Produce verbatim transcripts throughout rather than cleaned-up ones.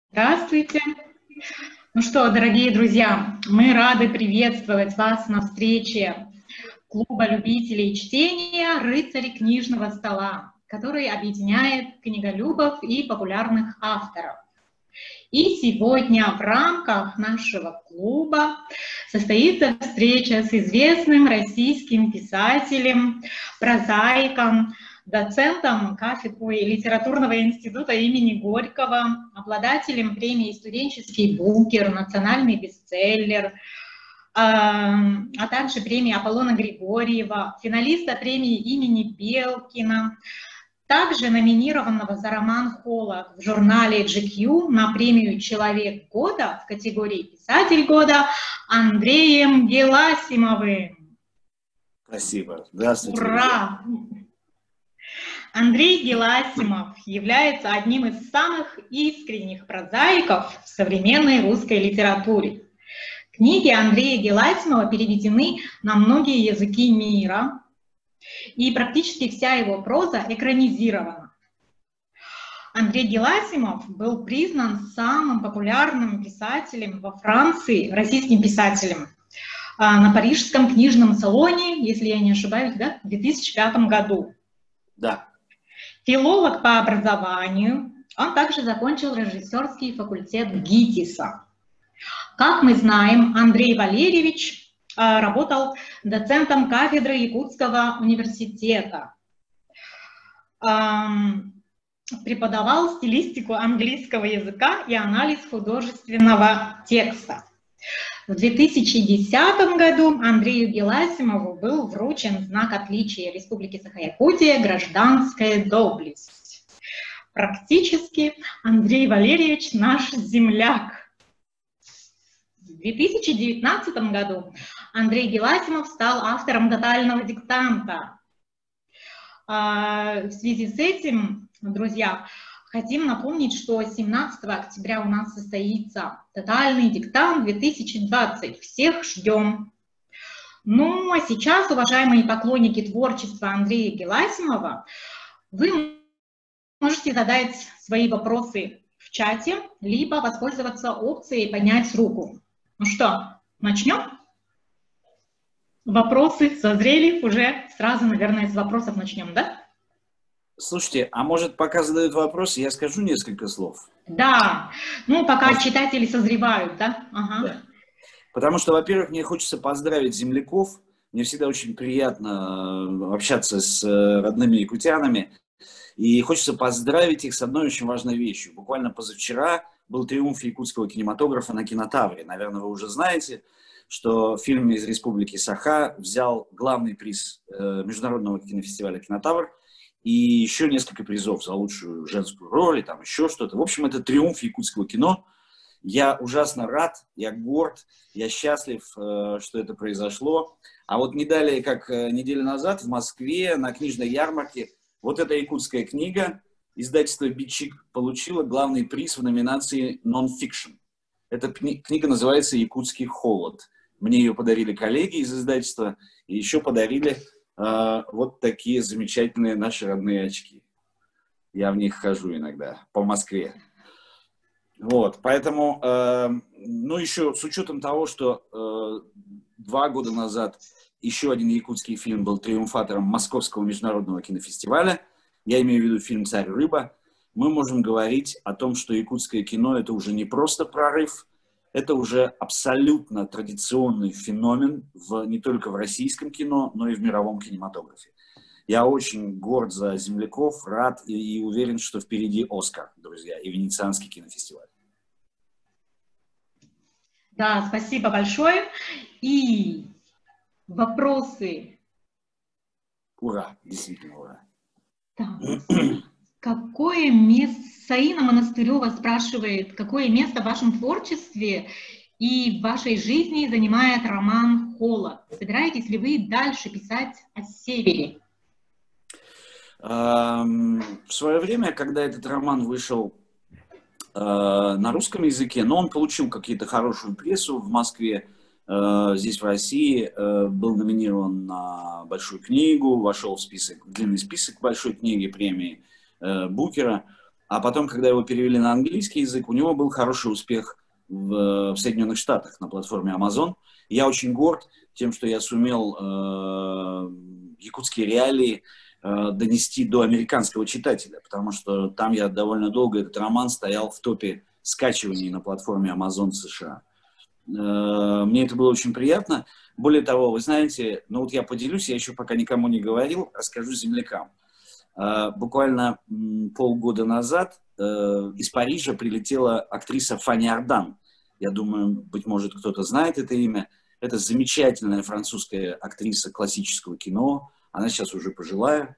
Здравствуйте. Ну что, дорогие друзья, мы рады приветствовать вас на встрече клуба любителей чтения «Рыцари книжного стола», который объединяет книголюбов и популярных авторов. И сегодня в рамках нашего клуба состоится встреча с известным российским писателем, прозаиком, доцентом кафедры литературного института имени Горького, обладателем премии «Студенческий бункер», «Национальный бестселлер», а также премии Аполлона Григорьева, финалиста премии имени Белкина, также номинированного за роман «Холод» в журнале джи кью на премию «Человек года» в категории «Писатель года» Андреем Геласимовым. Спасибо. Здравствуйте. Ура! Друзья. Андрей Геласимов является одним из самых искренних прозаиков в современной русской литературе. Книги Андрея Геласимова переведены на многие языки мира, и практически вся его проза экранизирована. Андрей Геласимов был признан самым популярным писателем во Франции, российским писателем, на Парижском книжном салоне, если я не ошибаюсь, да, в две тысячи пятом году. Да. Филолог по образованию, он также закончил режиссерский факультет ГИТИСа. Как мы знаем, Андрей Валерьевич работал доцентом кафедры Якутского университета, преподавал стилистику английского языка и анализ художественного текста. В две тысячи десятом году Андрею Геласимову был вручен знак отличия Республики Саха-Якутия «Гражданская доблесть». Практически Андрей Валерьевич наш земляк. В две тысячи девятнадцатом году Андрей Геласимов стал автором «Тотального диктанта». В связи с этим, друзья, хотим напомнить, что семнадцатого октября у нас состоится «Тотальный диктант две тысячи двадцать». Всех ждем. Ну, а сейчас, уважаемые поклонники творчества Андрея Геласимова, вы можете задать свои вопросы в чате, либо воспользоваться опцией «Поднять руку». Ну что, начнем? Вопросы созрели уже. Сразу, наверное, с вопросов начнем, да? Слушайте, а может, пока задают вопросы, я скажу несколько слов? Да, ну пока вот. Читатели созревают, да? Ага. Да. Потому что, во-первых, мне хочется поздравить земляков. Мне всегда очень приятно общаться с родными якутянами. И хочется поздравить их с одной очень важной вещью. Буквально позавчера был триумф якутского кинематографа на Кинотавре. Наверное, вы уже знаете, что фильм из Республики Саха взял главный приз э, Международного кинофестиваля «Кинотавр» и еще несколько призов за лучшую женскую роль, и там еще что-то. В общем, это триумф якутского кино. Я ужасно рад, я горд, я счастлив, э, что это произошло. А вот не далее, как э, неделю назад в Москве на книжной ярмарке вот эта якутская книга, издательство «Бичик», получила главный приз в номинации «Non-Fiction». Эта книга называется «Якутский холод». Мне ее подарили коллеги из издательства, и еще подарили э, вот такие замечательные наши родные очки. Я в них хожу иногда по Москве. Вот, поэтому, э, ну еще с учетом того, что э, два года назад еще один якутский фильм был триумфатором Московского международного кинофестиваля, я имею в виду фильм «Царь рыба», мы можем говорить о том, что якутское кино – это уже не просто прорыв, это уже абсолютно традиционный феномен в, не только в российском кино, но и в мировом кинематографе. Я очень горд за земляков, рад и, и уверен, что впереди «Оскар», друзья, и Венецианский кинофестиваль. Да, спасибо большое. И вопросы. Ура, действительно ура. Так. Какое место, Саина Монастырева спрашивает, какое место в вашем творчестве и в вашей жизни занимает роман «Холод»? Собираетесь ли вы дальше писать о севере? В свое время, когда этот роман вышел на русском языке, но он получил какие-то хорошую прессу в Москве, здесь в России, был номинирован на большую книгу, вошел в список, длинный список большой книги, премии Букера. А потом, когда его перевели на английский язык, у него был хороший успех в, в Соединенных Штатах на платформе Amazon. Я очень горд тем, что я сумел э, якутские реалии э, донести до американского читателя, потому что там я довольно долго, этот роман стоял в топе скачиваний на платформе Amazon США. Э, мне это было очень приятно. Более того, вы знаете, ну вот я поделюсь, я еще пока никому не говорил, расскажу землякам. Э, буквально м, полгода назад э, из Парижа прилетела актриса Фанни Ардан. Я думаю, быть может, кто-то знает это имя. Это замечательная французская актриса классического кино. Она сейчас уже пожилая,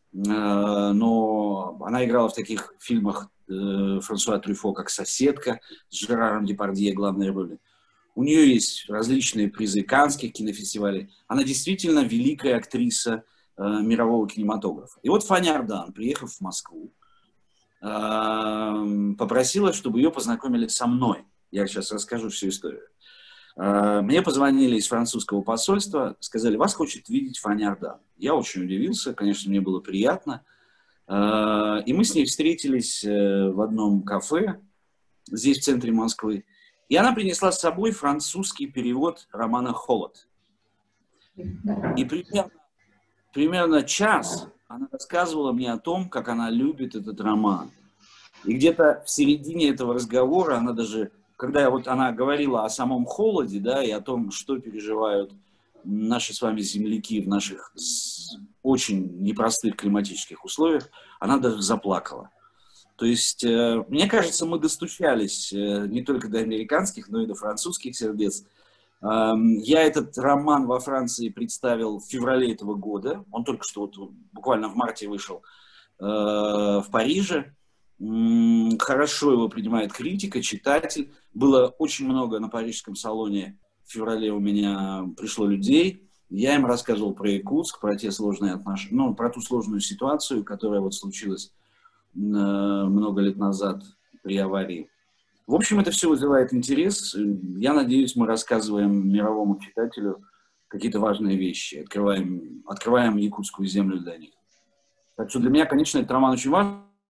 но она играла в таких фильмах Франсуа Трюфо, как «Соседка» с Жераром Депардье главной роли. У нее есть различные призы каннских кинофестивалей. Она действительно великая актриса мирового кинематографа. И вот Фанни Ардан, приехав в Москву, попросила, чтобы ее познакомили со мной. Я сейчас расскажу всю историю. Мне позвонили из французского посольства, сказали, вас хочет видеть Фанни Ардан. Я очень удивился, конечно, мне было приятно. И мы с ней встретились в одном кафе, здесь, в центре Москвы. И она принесла с собой французский перевод романа «Холод». И примерно, примерно час она рассказывала мне о том, как она любит этот роман. И где-то в середине этого разговора она даже... Когда вот она говорила о самом холоде, да, и о том, что переживают наши с вами земляки в наших очень непростых климатических условиях, она даже заплакала. То есть, э, мне кажется, мы достучались э, не только до американских, но и до французских сердец. Э, я этот роман во Франции представил в феврале этого года. Он только что вот, буквально в марте вышел э, в Париже. Хорошо его принимает критика, читатель. Было очень много на парижском салоне. В феврале у меня пришло людей. Я им рассказывал про Якутск, про те сложные отношения, ну, про ту сложную ситуацию, которая вот случилась э, много лет назад при аварии. В общем, это все вызывает интерес. Я надеюсь, мы рассказываем мировому читателю какие-то важные вещи, открываем, открываем якутскую землю для них. Так что для меня, конечно, этот роман очень важный.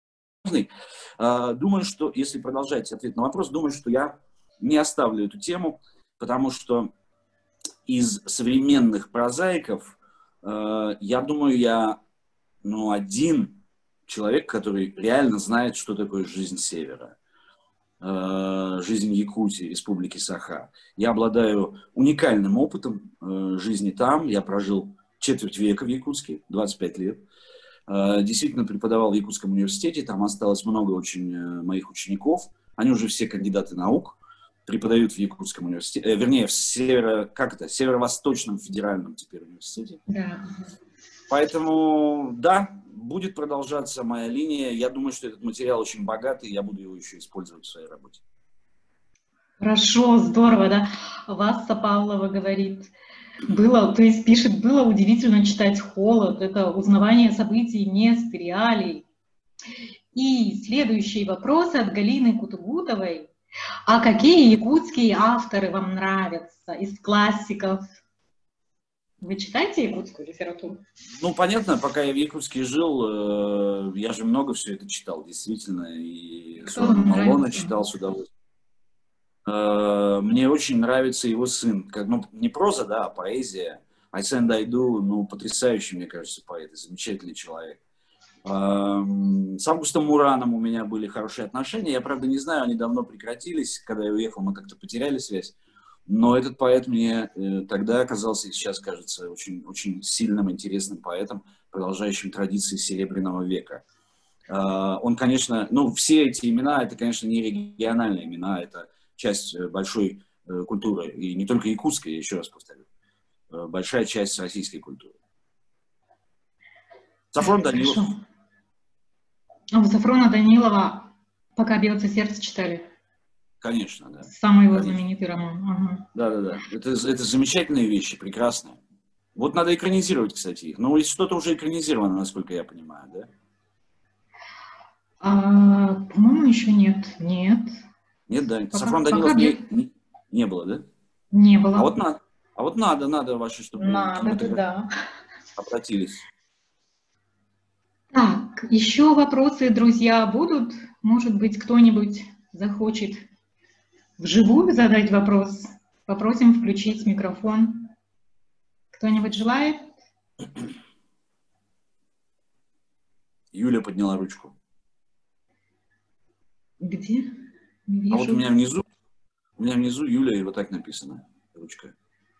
Думаю, что, если продолжать ответ на вопрос, думаю, что я не оставлю эту тему, потому что из современных прозаиков, я думаю, я ну, один человек, который реально знает, что такое жизнь Севера, жизнь Якутии, Республики Саха. Я обладаю уникальным опытом жизни там. Я прожил четверть века в Якутске, двадцать пять лет. Действительно преподавал в Якутском университете, там осталось много очень моих учеников, они уже все кандидаты наук, преподают в Якутском университете, э, вернее, в северо, как это, Северо-Восточном федеральном теперь университете. Да. Поэтому, да, будет продолжаться моя линия, я думаю, что этот материал очень богатый, я буду его еще использовать в своей работе. Хорошо, здорово, да. Васса Павлова говорит... Было, то есть пишет, было удивительно читать «Холод», это узнавание событий, мест, реалий. И следующий вопрос от Галины Кутугутовой. А какие якутские авторы вам нравятся из классиков? Вы читаете якутскую литературу? Ну, понятно, пока я в Якутске жил, я же много все это читал, действительно. И Сона Малона читал с удовольствием. Мне очень нравится его сын. Как, ну, не проза, да, а поэзия. Айсен Дайду, ну, потрясающий, мне кажется, поэт, замечательный человек. С Августом Мураном у меня были хорошие отношения. Я, правда, не знаю, они давно прекратились. Когда я уехал, мы как-то потеряли связь. Но этот поэт мне тогда оказался, и сейчас кажется, очень, очень сильным, интересным поэтом, продолжающим традиции Серебряного века. Он, конечно, ну, все эти имена, это, конечно, не региональные имена, это часть большой э, культуры, и не только якутской, я еще раз повторю, э, большая часть российской культуры. Сафрон Данилов. А у Сафрона Данилова «Пока бьется сердце» читали? Конечно, да. Самый его Конечно. знаменитый роман. Ага. Да, да, да. Это, это замечательные вещи, прекрасные. Вот надо экранизировать, кстати, их. Но что-то уже экранизировано, насколько я понимаю, да? А, по-моему, еще нет. Нет. Нет, да. Пока, Сафрон Данилов не, не, не было, да? Не было. А вот надо, а вот надо, надо ваши, чтобы надо, да. обратились. Так, Так, еще вопросы, друзья, будут? Может быть, кто-нибудь захочет вживую задать вопрос? Попросим включить микрофон. Кто-нибудь желает? Юля подняла ручку. Где? Не вижу. А вот у меня внизу, у меня внизу Юля, и вот так написано, ручка.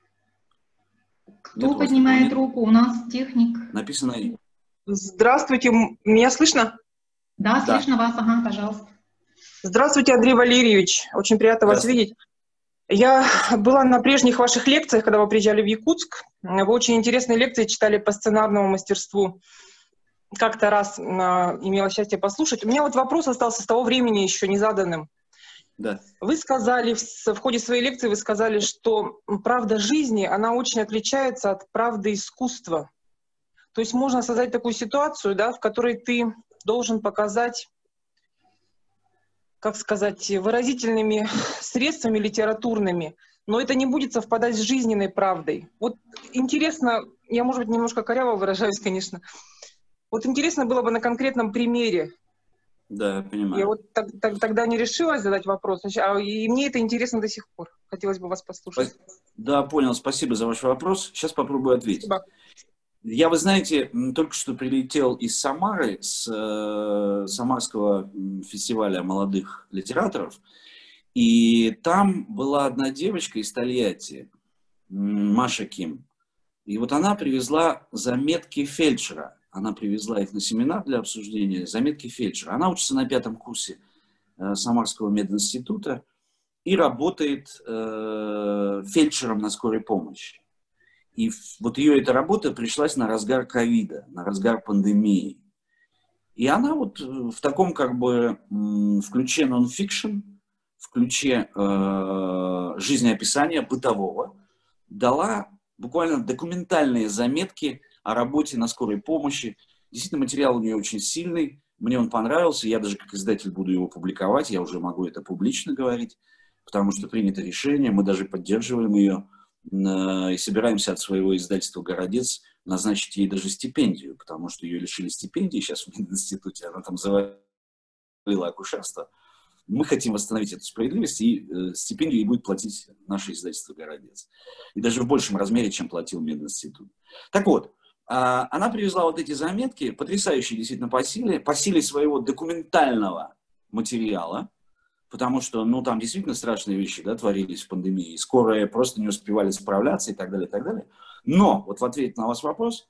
Кто поднимает руку? У нас техник. Написано. Здравствуйте, меня слышно? Да, Да. слышно вас, ага, пожалуйста. Здравствуйте, Андрей Валерьевич, очень приятно вас видеть. Я была на прежних ваших лекциях, когда вы приезжали в Якутск. Вы очень интересные лекции читали по сценарному мастерству. Как-то раз э, имела счастье послушать. У меня вот вопрос остался с того времени еще не заданным. Да. Вы сказали, в, в ходе своей лекции вы сказали, что правда жизни, она очень отличается от правды искусства. То есть можно создать такую ситуацию, да, в которой ты должен показать, как сказать, выразительными средствами литературными, но это не будет совпадать с жизненной правдой. Вот интересно, я, может быть, немножко коряво выражаюсь, конечно, вот интересно было бы на конкретном примере. Да, я понимаю. Я вот так, так, тогда не решилась задать вопрос, а, и мне это интересно до сих пор. Хотелось бы вас послушать. Да, понял, спасибо за ваш вопрос. Сейчас попробую ответить. Спасибо. Я, вы знаете, только что прилетел из Самары, с э, Самарского фестиваля молодых литераторов, и там была одна девочка из Тольятти, Маша Ким, и вот она привезла заметки фельдшера, она привезла их на семинар для обсуждения, заметки фельдшера. Она учится на пятом курсе э, Самарского мединститута и работает э, фельдшером на скорой помощи. И вот ее эта работа пришлась на разгар ковида, на разгар пандемии. И она вот в таком как бы в ключе нон-фикшн, в ключе э, жизнеописания бытового дала буквально документальные заметки о работе на скорой помощи. Действительно, материал у нее очень сильный, мне он понравился, я даже как издатель буду его публиковать, я уже могу это публично говорить, потому что принято решение, мы даже поддерживаем ее, и собираемся от своего издательства «Городец» назначить ей даже стипендию, потому что ее лишили стипендии сейчас в Мединституте, она там завалила акушерство. Мы хотим восстановить эту справедливость, и э, стипендию ей будет платить наше издательство «Городец». И даже в большем размере, чем платил Мединститут. Так вот, э, она привезла вот эти заметки, потрясающие действительно по силе, по силе своего документального материала, потому что, ну, там действительно страшные вещи, да, творились в пандемии. Скорые просто не успевали справляться и так далее, и так далее. Но, вот в ответ на ваш вопрос,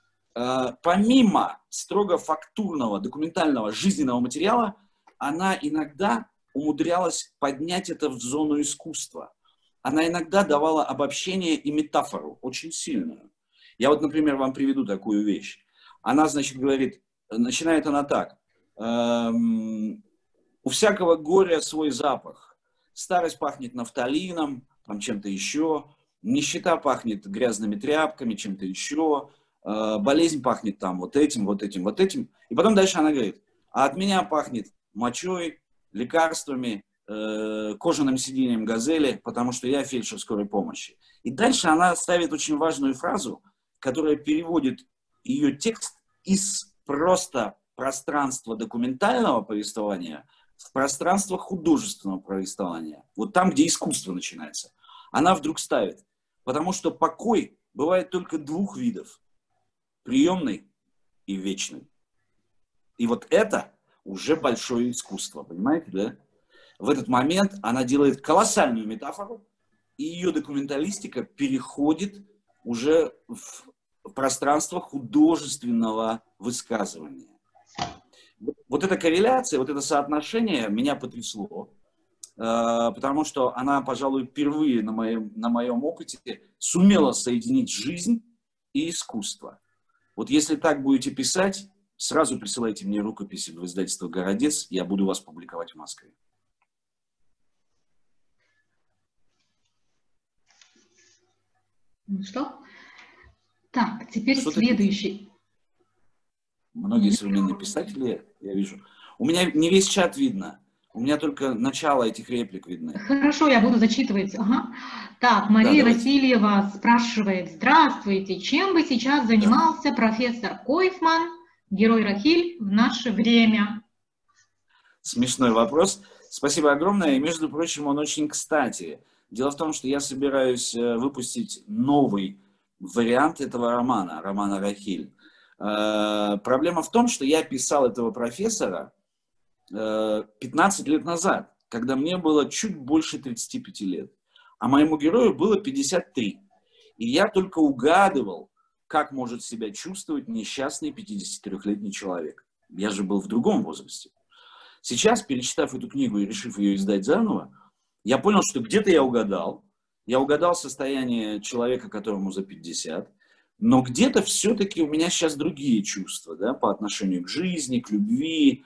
э, помимо строго фактурного, документального, жизненного материала, она иногда умудрялась поднять это в зону искусства. Она иногда давала обобщение и метафору, очень сильную. Я вот, например, вам приведу такую вещь. Она, значит, говорит, начинает она так. Эм, У всякого горя свой запах. Старость пахнет нафталином, там чем-то еще. Нищета пахнет грязными тряпками, чем-то еще. Э, болезнь пахнет там вот этим, вот этим, вот этим. И потом дальше она говорит, а от меня пахнет мочой, лекарствами, э, кожаным сиденьем газели, потому что я фельдшер скорой помощи. И дальше она ставит очень важную фразу, которая переводит ее текст из просто пространства документального повествования в пространство художественного повествования, вот там, где искусство начинается, она вдруг ставит, потому что покой бывает только двух видов, приемный и вечный. И вот это уже большое искусство, понимаете, да? В этот момент она делает колоссальную метафору, и ее документалистика переходит уже в пространство художественного высказывания. Вот эта корреляция, вот это соотношение меня потрясло, потому что она, пожалуй, впервые на моем, на моем опыте сумела соединить жизнь и искусство. Вот если так будете писать, сразу присылайте мне рукописи в издательство «Городец», я буду вас публиковать в Москве. Ну что? Так, теперь Что следующий. Многие современные писатели, я вижу. У меня не весь чат видно. У меня только начало этих реплик видно. Хорошо, я буду зачитывать. Ага. Так, Мария да, Васильева спрашивает. Здравствуйте, чем бы сейчас занимался да. профессор Койфман, герой Рахиль в наше время? Смешной вопрос. Спасибо огромное. И, между прочим, он очень кстати. Дело в том, что я собираюсь выпустить новый вариант этого романа, романа «Рахиль». Проблема в том, что я писал этого профессора пятнадцать лет назад, когда мне было чуть больше тридцати пяти лет. А моему герою было пятьдесят три. И я только угадывал, как может себя чувствовать несчастный пятидесятитрёхлетний человек. Я же был в другом возрасте. Сейчас, перечитав эту книгу и решив ее издать заново, я понял, что где-то я угадал. Я угадал состояние человека, которому за пятьдесят, но где-то все-таки у меня сейчас другие чувства, да, по отношению к жизни, к любви,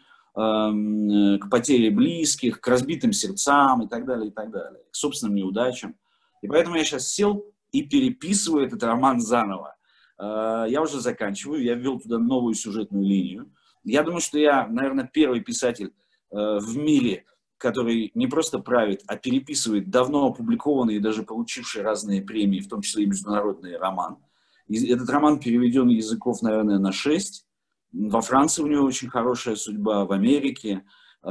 эм, к потере близких, к разбитым сердцам и так далее, и так далее, к собственным неудачам. И поэтому я сейчас сел и переписываю этот роман заново. Э, я уже заканчиваю, я ввел туда новую сюжетную линию. Я думаю, что я, наверное, первый писатель э, в мире, который не просто правит, а переписывает давно опубликованный и даже получивший разные премии, в том числе и международный роман. И этот роман переведен языков, наверное, на шесть. Во Франции у него очень хорошая судьба, в Америке, э,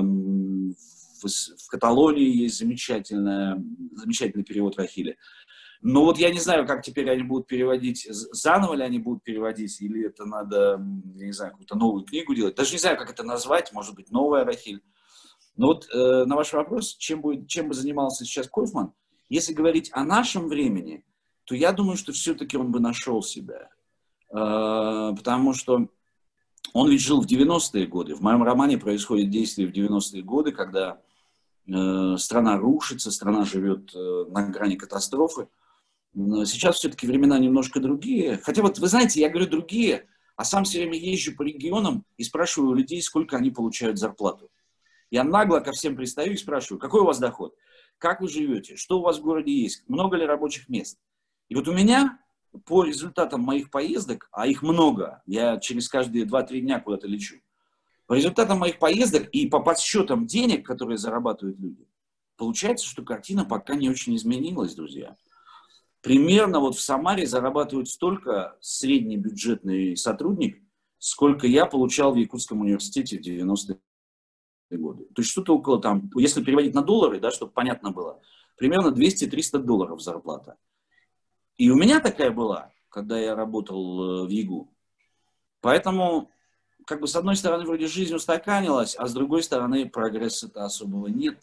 в, в Каталонии есть замечательная, замечательный перевод Рахиля. Но вот я не знаю, как теперь они будут переводить, заново ли они будут переводить, или это надо, я не знаю, какую-то новую книгу делать. Даже не знаю, как это назвать, может быть, новая Рахиль. Но вот э, на ваш вопрос, чем, будет, чем бы занимался сейчас Койфман, если говорить о нашем времени, то я думаю, что все-таки он бы нашел себя. Э, потому что он ведь жил в девяностые годы. В моем романе происходит действие в девяностые годы, когда э, страна рушится, страна живет э, на грани катастрофы. Сейчас все-таки времена немножко другие. Хотя вот, вы знаете, я говорю другие, а сам все время езжу по регионам и спрашиваю у людей, сколько они получают зарплату. Я нагло ко всем пристаю и спрашиваю, какой у вас доход, как вы живете, что у вас в городе есть, много ли рабочих мест. И вот у меня по результатам моих поездок, а их много, я через каждые два-три дня куда-то лечу, по результатам моих поездок и по подсчетам денег, которые зарабатывают люди, получается, что картина пока не очень изменилась, друзья. Примерно вот в Самаре зарабатывают столько среднебюджетный сотрудник, сколько я получал в Якутском университете в девяностые годы. То есть что-то около там, если переводить на доллары, да, чтобы понятно было, примерно двести-триста долларов зарплата. И у меня такая была, когда я работал в ЕГУ. Поэтому, как бы с одной стороны, вроде жизнь устаканилась, а с другой стороны, прогресса-то особого нет.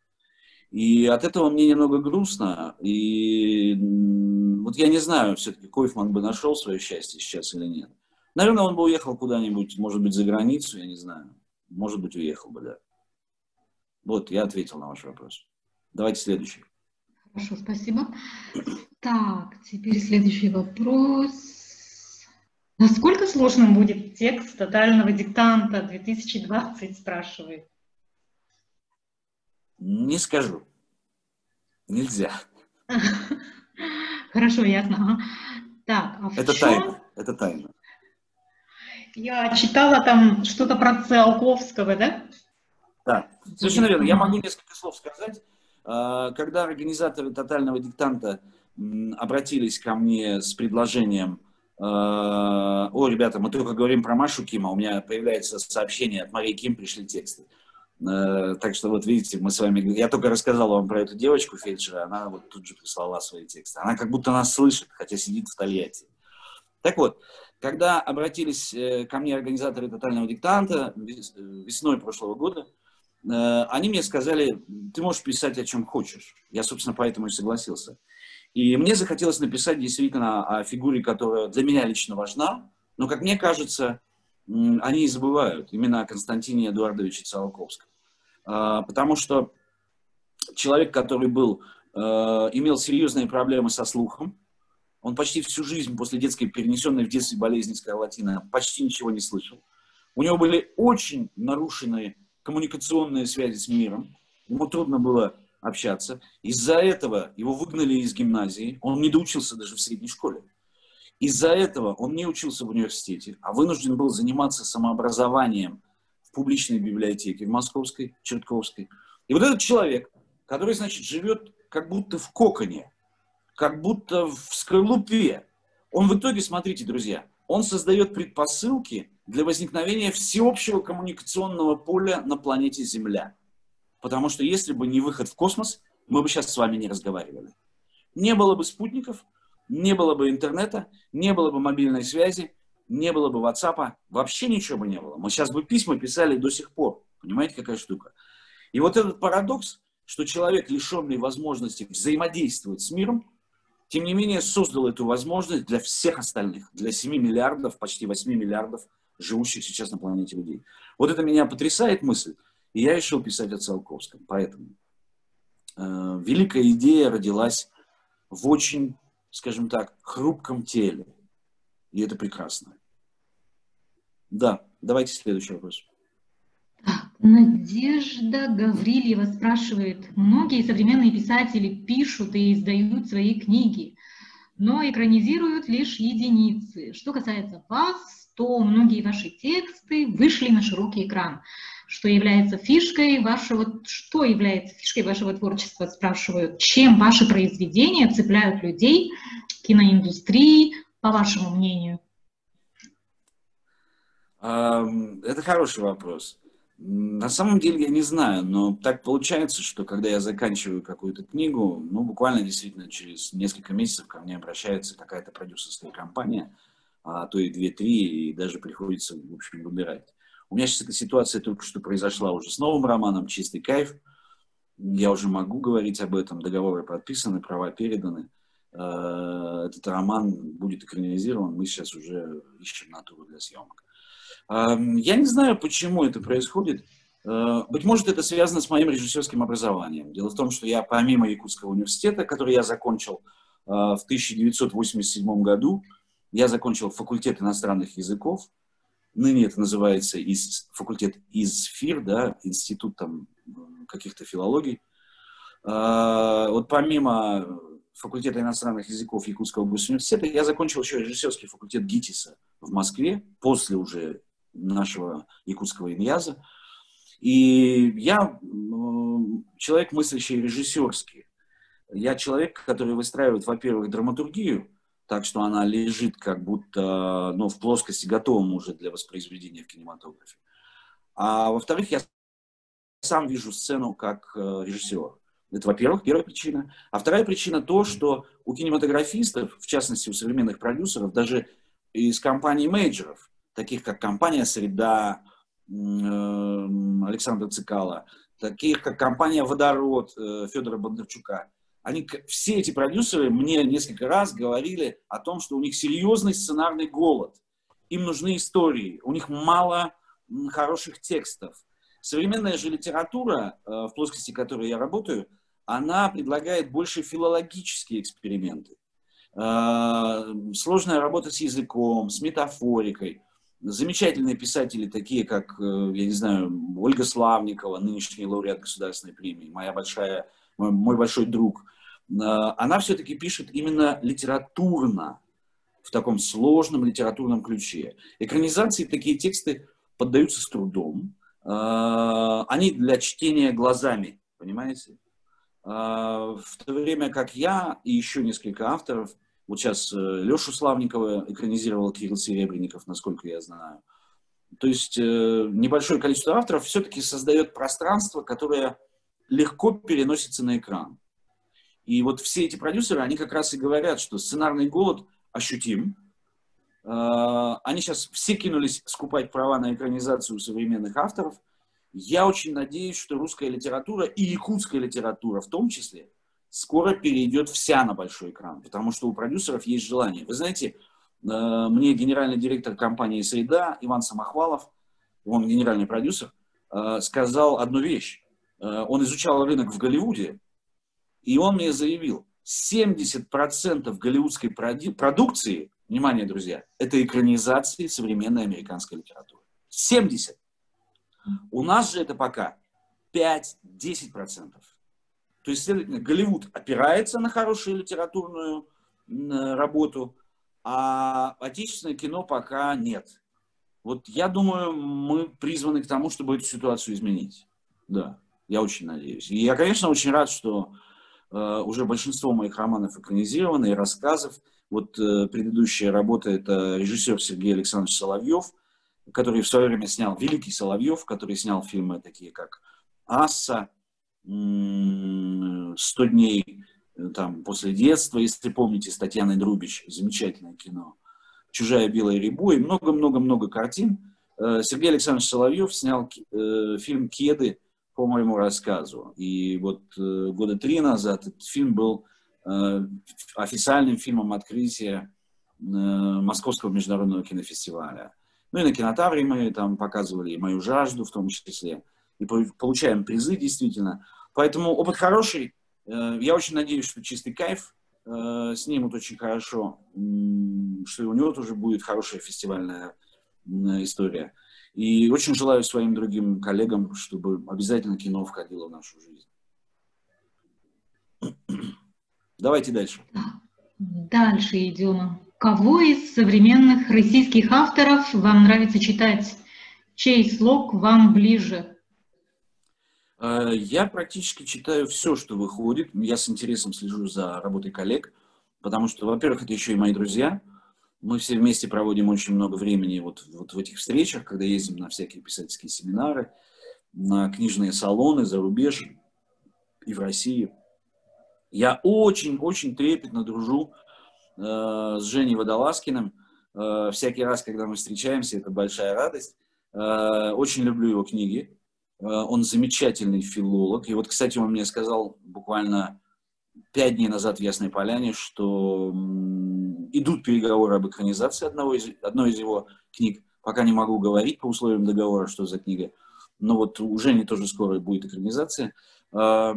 И от этого мне немного грустно. И вот я не знаю, все-таки Койфман бы нашел свое счастье сейчас или нет. Наверное, он бы уехал куда-нибудь, может быть, за границу, я не знаю. Может быть, уехал бы, да. Вот, я ответил на ваш вопрос. Давайте следующий. Хорошо, спасибо. Так, теперь следующий вопрос. Насколько сложным будет текст тотального диктанта две тысячи двадцать, спрашивает? Не скажу. Нельзя. Хорошо, ясно. Так, а в Это чем... тайна. Это тайна. Я читала там что-то про Циолковского, да? Да, совершенно верно. Я могу несколько слов сказать. Когда организаторы тотального диктанта обратились ко мне с предложением: о, ребята, мы только говорим про Машу Кима, у меня появляется сообщение от Марии Ким, пришли тексты. Так что вот видите, мы с вами... Я только рассказал вам про эту девочку фельдшера, она вот тут же прислала свои тексты. Она как будто нас слышит, хотя сидит в Тольятти. Так вот, когда обратились ко мне организаторы тотального диктанта весной прошлого года, они мне сказали: ты можешь писать о чем хочешь. Я, собственно, поэтому и согласился. И мне захотелось написать действительно о фигуре, которая для меня лично важна, но, как мне кажется, они и забывают именно о Константине Эдуардовиче Циолковском. Потому что человек, который был, имел серьезные проблемы со слухом, он почти всю жизнь после детской, перенесенной в детстве болезни скарлатина, почти ничего не слышал. У него были очень нарушенные коммуникационные связи с миром, ему трудно было общаться. Из-за этого его выгнали из гимназии, он не доучился даже в средней школе. Из-за этого он не учился в университете, а вынужден был заниматься самообразованием в публичной библиотеке в Московской, Чертковской. И вот этот человек, который, значит, живет как будто в коконе, как будто в скорлупе, он в итоге, смотрите, друзья, он создает предпосылки для возникновения всеобщего коммуникационного поля на планете Земля. Потому что если бы не выход в космос, мы бы сейчас с вами не разговаривали. Не было бы спутников, не было бы интернета, не было бы мобильной связи, не было бы WhatsApp, вообще ничего бы не было. Мы сейчас бы письма писали до сих пор. Понимаете, какая штука? И вот этот парадокс, что человек, лишенный возможности взаимодействовать с миром, тем не менее создал эту возможность для всех остальных, для семи миллиардов, почти восьми миллиардов живущих сейчас на планете людей. Вот это меня потрясает мысль, и я решил писать о Циолковском. Поэтому э, великая идея родилась в очень, скажем так, хрупком теле. И это прекрасно. Да, давайте следующий вопрос. Надежда Гаврильева спрашивает. Многие современные писатели пишут и издают свои книги, но экранизируют лишь единицы. Что касается вас, то многие ваши тексты вышли на широкий экран. Что является фишкой вашего, что является фишкой вашего творчества, спрашивают. Чем ваши произведения цепляют людей, киноиндустрии, по вашему мнению? Это хороший вопрос. На самом деле я не знаю, но так получается, что когда я заканчиваю какую-то книгу, ну, буквально действительно через несколько месяцев ко мне обращается какая-то продюсерская компания, а то и две-три, и даже приходится, в общем, выбирать. У меня сейчас эта ситуация только что произошла уже с новым романом «Чистый кайф». Я уже могу говорить об этом, договоры подписаны, права переданы. Этот роман будет экранизирован, мы сейчас уже ищем натуру для съемок. Я не знаю, почему это происходит. Быть может, это связано с моим режиссерским образованием. Дело в том, что я помимо Якутского университета, который я закончил в тысяча девятьсот восемьдесят седьмом году, я закончил факультет иностранных языков. Ныне это называется из, факультет ИЗФИР, да, институт там каких-то филологий. Вот помимо факультета иностранных языков Якутского госуниверситета я закончил еще режиссерский факультет ГИТИСа в Москве, после уже нашего якутского иньяза. И я человек, мыслящий режиссерский. Я человек, который выстраивает, во-первых, драматургию, так что она лежит как будто, ну, в плоскости готовом уже для воспроизведения в кинематографе. А во-вторых, я сам вижу сцену как режиссер. Это, во-первых, первая причина. А вторая причина то, что у кинематографистов, в частности у современных продюсеров, даже из компаний-мейджеров, таких как компания «Среда», Александра Цикала, таких как компания «Водород» Федора Бондарчука, они, все эти продюсеры мне несколько раз говорили о том, что у них серьезный сценарный голод. Им нужны истории, у них мало хороших текстов. Современная же литература, в плоскости которой я работаю, она предлагает больше филологические эксперименты. Сложная работа с языком, с метафорикой. Замечательные писатели, такие как, я не знаю, Ольга Славникова, нынешний лауреат Государственной премии, моя большая, мой, мой большой друг. Она все-таки пишет именно литературно, в таком сложном литературном ключе. Экранизации такие тексты поддаются с трудом. Они для чтения глазами, понимаете? В то время как я и еще несколько авторов, вот сейчас Лешу Славникова экранизировал Кирилл Серебренников, насколько я знаю. То есть небольшое количество авторов все-таки создает пространство, которое легко переносится на экран. И вот все эти продюсеры, они как раз и говорят, что сценарный голод ощутим. Они сейчас все кинулись скупать права на экранизацию современных авторов. Я очень надеюсь, что русская литература и якутская литература в том числе скоро перейдет вся на большой экран, потому что у продюсеров есть желание. Вы знаете, мне генеральный директор компании «Среда» Иван Самохвалов, он генеральный продюсер, сказал одну вещь. Он изучал рынок в Голливуде, и он мне заявил, семьдесят процентов голливудской продукции, внимание, друзья, это экранизации современной американской литературы. семьдесят. У нас же это пока пять-десять процентов. То есть, следовательно, Голливуд опирается на хорошую литературную работу, а отечественное кино пока нет. Вот я думаю, мы призваны к тому, чтобы эту ситуацию изменить. Да, я очень надеюсь. И я, конечно, очень рад, что Уже большинство моих романов экранизированы и рассказов. Вот предыдущая работа – это режиссер Сергей Александрович Соловьев, который в свое время снял, великий Соловьев, который снял фильмы такие, как «Асса», «Сто дней там, после детства», если помните, с Татьяной Друбич, замечательное кино, «Чужая белая рябу» и много-много-много картин. Сергей Александрович Соловьев снял фильм «Кеды» по моему рассказу. И вот года три назад этот фильм был официальным фильмом открытия Московского международного кинофестиваля. Ну и на Кинотавре мы там показывали и «Мою жажду» в том числе. И получаем призы действительно. Поэтому опыт хороший. Я очень надеюсь, что «Чистый кайф» снимут очень хорошо, что и у него тоже будет хорошая фестивальная история. И очень желаю своим другим коллегам, чтобы обязательно кино входило в нашу жизнь. Давайте дальше. Дальше идем. Кого из современных российских авторов вам нравится читать? Чей слог вам ближе? Я практически читаю все, что выходит. Я с интересом слежу за работой коллег, потому что, во-первых, это еще и мои друзья. Мы все вместе проводим очень много времени вот, вот в этих встречах, когда ездим на всякие писательские семинары, на книжные салоны за рубеж и в России. Я очень-очень трепетно дружу э, с Женей Водолазкиным. Э, всякий раз, когда мы встречаемся, это большая радость. Э, очень люблю его книги. Э, он замечательный филолог. И вот, кстати, он мне сказал буквально пять дней назад в Ясной Поляне, что м, идут переговоры об экранизации одного из, одной из его книг. Пока не могу говорить по условиям договора, что за книга. Но вот у Жени тоже скоро будет экранизация. Э,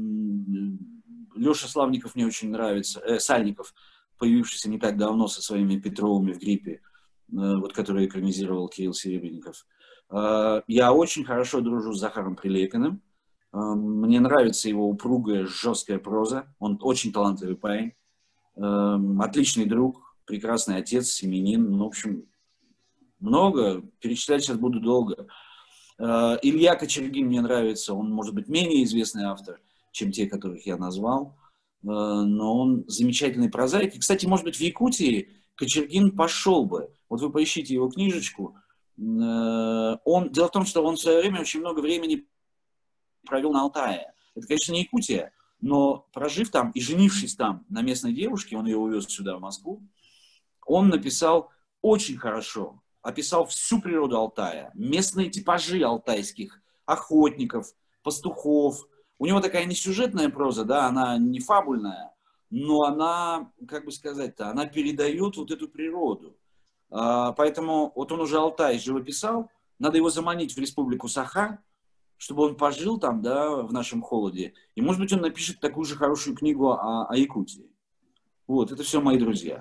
Леша Славников мне очень нравится, э, Сальников, появившийся не так давно со своими Петровыми в гриппе, э, вот, который экранизировал Кирилл Серебренников. Э, я очень хорошо дружу с Захаром Прилепиным. Э, мне нравится его упругая, жесткая проза. Он очень талантливый парень. Э, отличный друг, прекрасный отец, семьянин. Ну, в общем, много. Перечислять сейчас буду долго. Э, Илья Кочергин мне нравится. Он, может быть, менее известный автор, чем те, которых я назвал, но он замечательный прозаик. И, кстати, может быть, в Якутии Кочергин пошел бы. Вот вы поищите его книжечку. Он... Дело в том, что он в свое время очень много времени провел на Алтае. Это, конечно, не Якутия, но прожив там и женившись там на местной девушке, он ее увез сюда, в Москву, он написал очень хорошо, описал всю природу Алтая, местные типажи алтайских охотников, пастухов. У него такая не сюжетная проза, да, она не фабульная, но она, как бы сказать-то, она передает вот эту природу. А, поэтому вот он уже Алтай живописал, надо его заманить в республику Саха, чтобы он пожил там, да, в нашем холоде. И, может быть, он напишет такую же хорошую книгу о, о Якутии. Вот, это все мои друзья.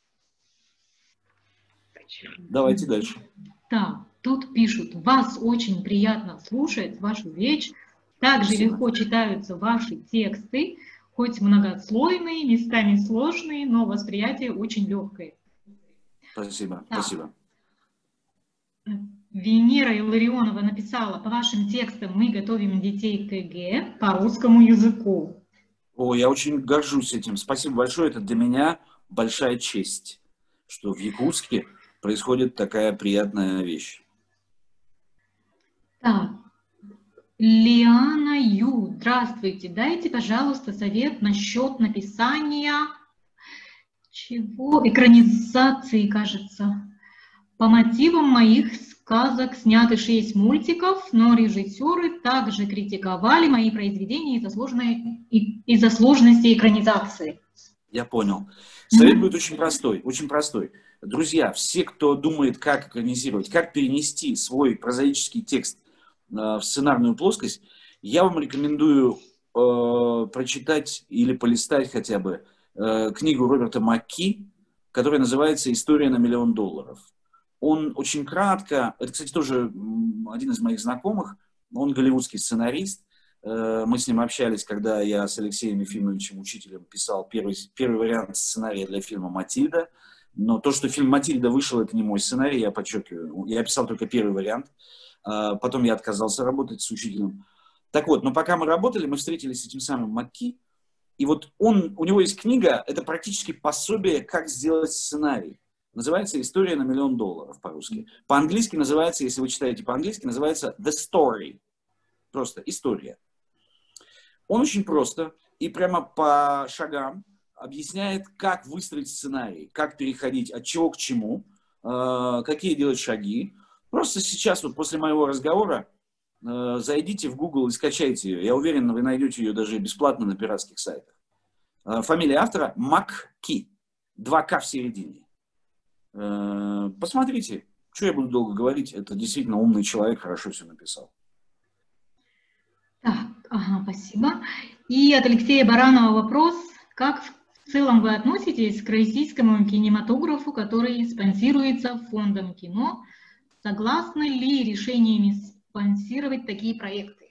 Давайте дальше. Да, тут пишут, вас очень приятно слушать, вашу речь. Также легко читаются ваши тексты, хоть многослойные, местами сложные, но восприятие очень легкое. Спасибо, да. спасибо. Венера Илларионова написала, по вашим текстам мы готовим детей к ЕГЭ по русскому языку. О, я очень горжусь этим. Спасибо большое. Это для меня большая честь, что в Якутске происходит такая приятная вещь. Так. Лиана Ю, здравствуйте. Дайте, пожалуйста, совет насчет написания чего? Экранизации, кажется. По мотивам моих сказок сняты шесть мультиков, но режиссеры также критиковали мои произведения из-за сложной, из-за сложности экранизации. Я понял. Совет mm-hmm. будет очень простой, очень простой. Друзья, все, кто думает, как экранизировать, как перенести свой прозаический текст в сценарную плоскость, я вам рекомендую э, прочитать или полистать хотя бы э, книгу Роберта Макки, которая называется «История на миллион долларов». Он очень кратко, это, кстати, тоже один из моих знакомых, он голливудский сценарист, э, мы с ним общались, когда я с Алексеем Ефимовичем, учителем, писал первый, первый вариант сценария для фильма «Матильда», но то, что фильм «Матильда» вышел, это не мой сценарий, я подчеркиваю, я писал только первый вариант. Потом я отказался работать с учителем. Так вот, но пока мы работали, мы встретились с этим самым Макки, И вот он, у него есть книга, это практически пособие, как сделать сценарий. Называется «История на миллион долларов» по-русски. По-английски называется, если вы читаете по-английски, называется «The Story». Просто «История». Он очень просто и прямо по шагам объясняет, как выстроить сценарий, как переходить от чего к чему, э, какие делать шаги. Просто сейчас, вот после моего разговора, э, зайдите в Google и скачайте ее. Я уверен, вы найдете ее даже бесплатно на пиратских сайтах. Э, фамилия автора Макки. Два К в середине. Посмотрите, что я буду долго говорить, это действительно умный человек, хорошо все написал. Так, ага, спасибо. И от Алексея Баранова вопрос, как в целом вы относитесь к российскому кинематографу, который спонсируется фондом кино? Согласны ли решениями спонсировать такие проекты?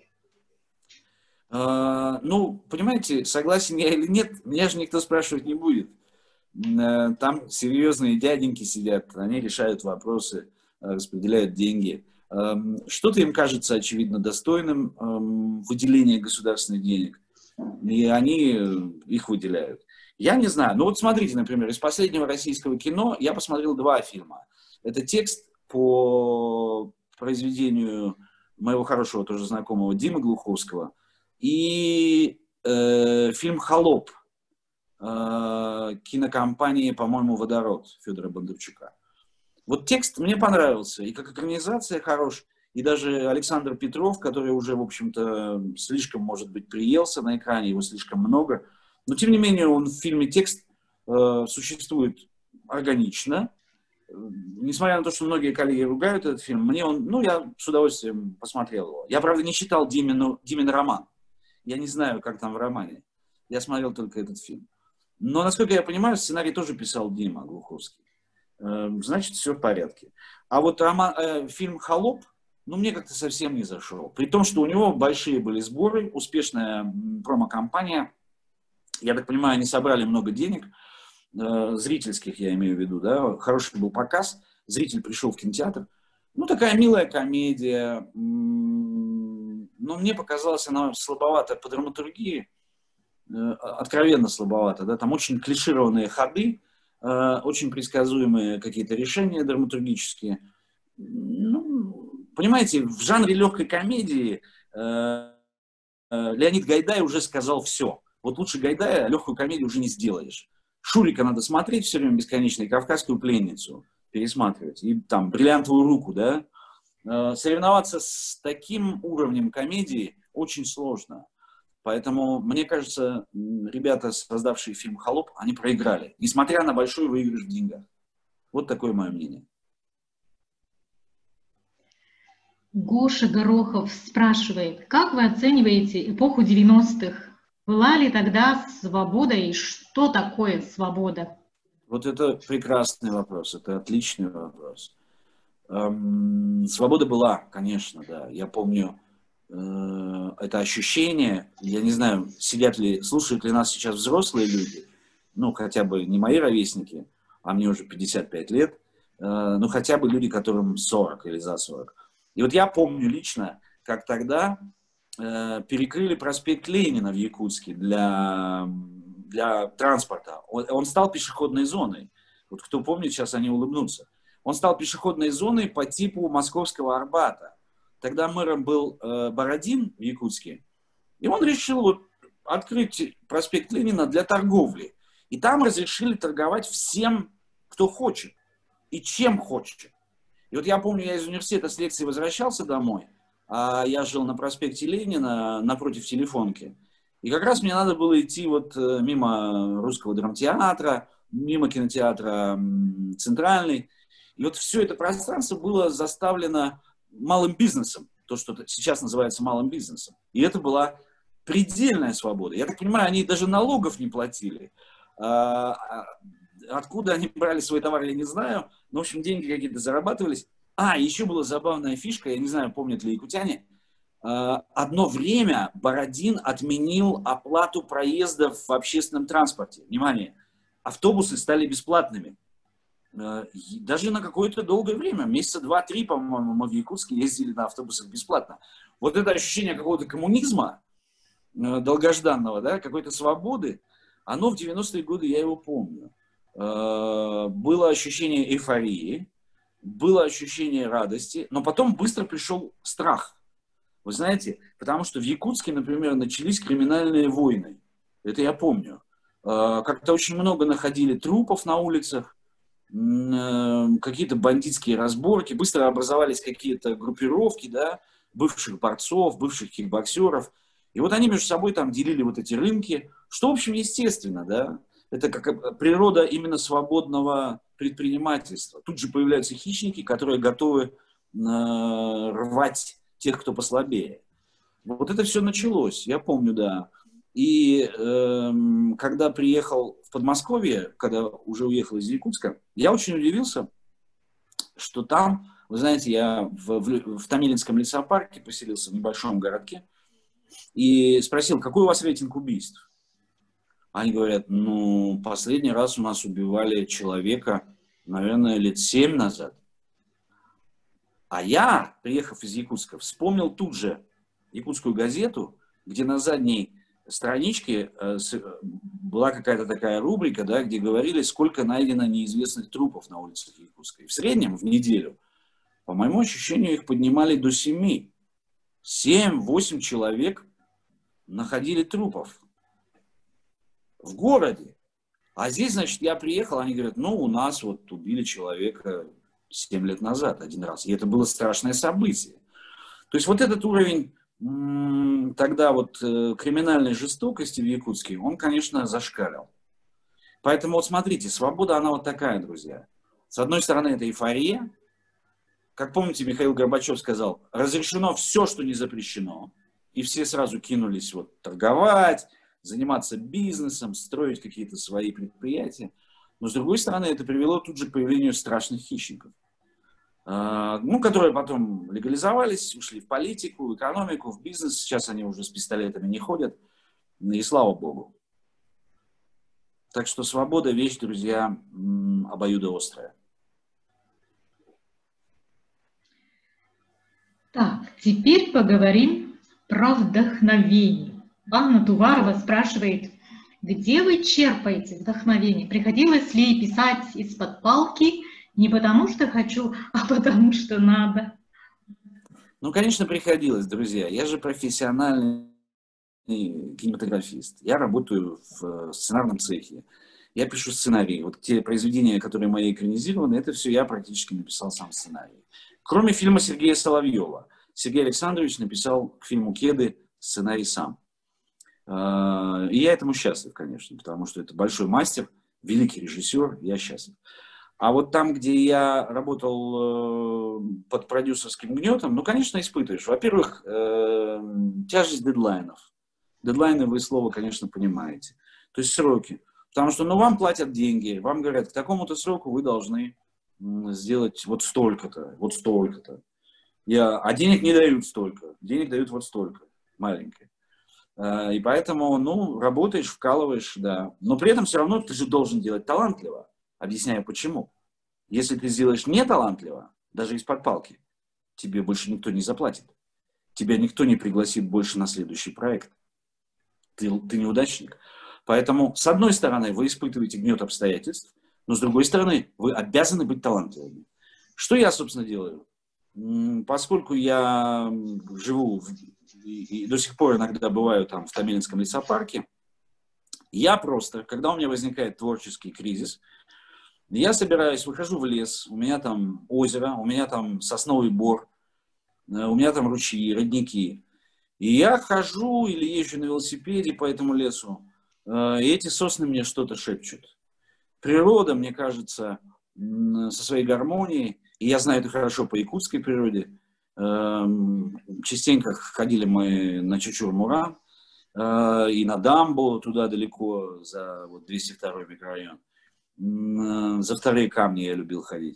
А, ну, понимаете, согласен я или нет, меня же никто спрашивать не будет. Там серьезные дяденьки сидят, они решают вопросы, распределяют деньги. Что-то им кажется, очевидно, достойным выделения государственных денег, и они их выделяют. Я не знаю. Ну вот смотрите, например, из последнего российского кино я посмотрел два фильма. Это текст по произведению моего хорошего тоже знакомого Димы Глуховского и э, фильм «Холоп» кинокомпании, по-моему, «Водород» Федора Бондарчука. Вот текст мне понравился, и как экранизация хорош, и даже Александр Петров, который уже, в общем-то, слишком, может быть, приелся на экране, его слишком много, но, тем не менее, он в фильме текст э, существует органично. Несмотря на то, что многие коллеги ругают этот фильм, мне он, ну, я с удовольствием посмотрел его. Я, правда, не читал Димину, Димин роман. Я не знаю, как там в романе. Я смотрел только этот фильм. Но, насколько я понимаю, сценарий тоже писал Дима Глуховский. Значит, все в порядке. А вот роман, э, фильм «Холоп», ну, мне как-то совсем не зашел. При том, что у него большие были сборы, успешная промо-компания. Я так понимаю, они собрали много денег, э, зрительских, я имею в виду, да. Хороший был показ, зритель пришел в кинотеатр. Ну, такая милая комедия. Но мне показалось, она слабовата по драматургии. Откровенно слабовато, да, там очень клишированные ходы, э, очень предсказуемые какие-то решения драматургические. Ну, понимаете, в жанре легкой комедии э, э, Леонид Гайдай уже сказал все. Вот лучше Гайдая легкую комедию уже не сделаешь. Шурика надо смотреть все время бесконечно, и «Кавказскую пленницу» пересматривать, и там «Бриллиантовую руку», да. Э, соревноваться с таким уровнем комедии очень сложно. Поэтому, мне кажется, ребята, создавшие фильм «Холоп», они проиграли, несмотря на большой выигрыш в деньгах. Вот такое мое мнение. Гоша Горохов спрашивает, как вы оцениваете эпоху девяностых? Была ли тогда свобода и что такое свобода? Вот это прекрасный вопрос, это отличный вопрос. Эм, свобода была, конечно, да. Я помню это ощущение, я не знаю, сидят ли, слушают ли нас сейчас взрослые люди, ну, хотя бы не мои ровесники, а мне уже пятьдесят пять лет, ну, хотя бы люди, которым сорок или за сорок. И вот я помню лично, как тогда э, перекрыли проспект Ленина в Якутске для, для транспорта. Он, он стал пешеходной зоной. Вот кто помнит, сейчас они улыбнутся. Он стал пешеходной зоной по типу Московского Арбата. Тогда мэром был э, Бородин в Якутске, и он решил вот открыть проспект Ленина для торговли. И там разрешили торговать всем, кто хочет, и чем хочет. И вот я помню, я из университета с лекции возвращался домой, а я жил на проспекте Ленина, напротив Телефонки. И как раз мне надо было идти вот мимо Русского драмтеатра, мимо кинотеатра Центральный. И вот все это пространство было заставлено малым бизнесом, то, что сейчас называется малым бизнесом. И это была предельная свобода. Я так понимаю, они даже налогов не платили. Откуда они брали свой товар, я не знаю. Но, в общем, деньги какие-то зарабатывались. А, еще была забавная фишка, я не знаю, помнят ли якутяне. Одно время Бородин отменил оплату проездов в общественном транспорте. Внимание, автобусы стали бесплатными. Даже на какое-то долгое время, месяца два-три, по-моему, мы в Якутске ездили на автобусах бесплатно. Вот это ощущение какого-то коммунизма, долгожданного, да, какой-то свободы, оно в девяностые годы, я его помню. Было ощущение эйфории, было ощущение радости, но потом быстро пришел страх. Вы знаете, потому что в Якутске, например, начались криминальные войны. Это я помню. Как-то очень много находили трупов на улицах, какие-то бандитские разборки, быстро образовались какие-то группировки, да, бывших борцов, бывших кикбоксеров. И вот они между собой там делили вот эти рынки, что, в общем, естественно, да. Это как природа именно свободного предпринимательства. Тут же появляются хищники, которые готовы э, рвать тех, кто послабее. Вот это все началось, я помню, да. И э, когда приехал в Подмосковье, когда уже уехал из Якутска, я очень удивился, что там, вы знаете, я в, в, в Томилинском лесопарке поселился в небольшом городке и спросил, какой у вас рейтинг убийств? Они говорят, ну, последний раз у нас убивали человека, наверное, лет семь назад. А я, приехав из Якутска, вспомнил тут же якутскую газету, где на задней страничке э, с, была какая-то такая рубрика, да, где говорили, сколько найдено неизвестных трупов на улицах Якутска. И в среднем в неделю, по моему ощущению, их поднимали до семи. Семь-восемь человек находили трупов в городе. А здесь, значит, я приехал, они говорят, ну, у нас вот убили человека семь лет назад один раз. И это было страшное событие. То есть вот этот уровень м- тогда вот э, криминальной жестокости в Якутске, он, конечно, зашкалил. Поэтому вот смотрите, свобода, она вот такая, друзья. С одной стороны, это эйфория. Как помните, Михаил Горбачев сказал, разрешено все, что не запрещено. И все сразу кинулись вот торговать, заниматься бизнесом, строить какие-то свои предприятия. Но, с другой стороны, это привело тут же к появлению страшных хищников, ну, которые потом легализовались, ушли в политику, в экономику, в бизнес. Сейчас они уже с пистолетами не ходят. И слава богу. Так что свобода – вещь, друзья, обоюдоострая. Так, теперь поговорим про вдохновение. Анна Туварова спрашивает, где вы черпаете вдохновение? Приходилось ли писать из-под палки не потому, что хочу, а потому, что надо? Ну, конечно, приходилось, друзья. Я же профессиональный кинематографист. Я работаю в сценарном цехе. Я пишу сценарии. Вот те произведения, которые мои экранизированы, это все я практически написал сам сценарий. Кроме фильма Сергея Соловьева. Сергей Александрович написал к фильму «Кеды» сценарий сам. И я этому счастлив, конечно, потому что это большой мастер, великий режиссер, я счастлив. А вот там, где я работал под продюсерским гнетом, ну, конечно, испытываешь. Во-первых, тяжесть дедлайнов. Дедлайны вы слово, конечно, понимаете. То есть сроки. Потому что, ну, вам платят деньги, вам говорят, к такому-то сроку вы должны сделать вот столько-то, вот столько-то. Я, а денег не дают столько, денег дают вот столько, маленькое. И поэтому, ну, работаешь, вкалываешь, да. Но при этом все равно ты же должен делать талантливо. Объясняю, почему. Если ты сделаешь не талантливо, даже из-под палки, тебе больше никто не заплатит. Тебя никто не пригласит больше на следующий проект. Ты, ты неудачник. Поэтому, с одной стороны, вы испытываете гнет обстоятельств, но, с другой стороны, вы обязаны быть талантливыми. Что я, собственно, делаю? Поскольку я живу в и до сих пор иногда бываю там в Томилинском лесопарке, я просто, когда у меня возникает творческий кризис, я собираюсь, выхожу в лес, у меня там озеро, у меня там сосновый бор, у меня там ручьи, родники. И я хожу или езжу на велосипеде по этому лесу, и эти сосны мне что-то шепчут. Природа, мне кажется, со своей гармонией, и я знаю это хорошо по якутской природе. Частенько ходили мы на Чучур-Муран и на дамбу туда далеко, за вот, двести второй микрорайон. За вторые камни я любил ходить.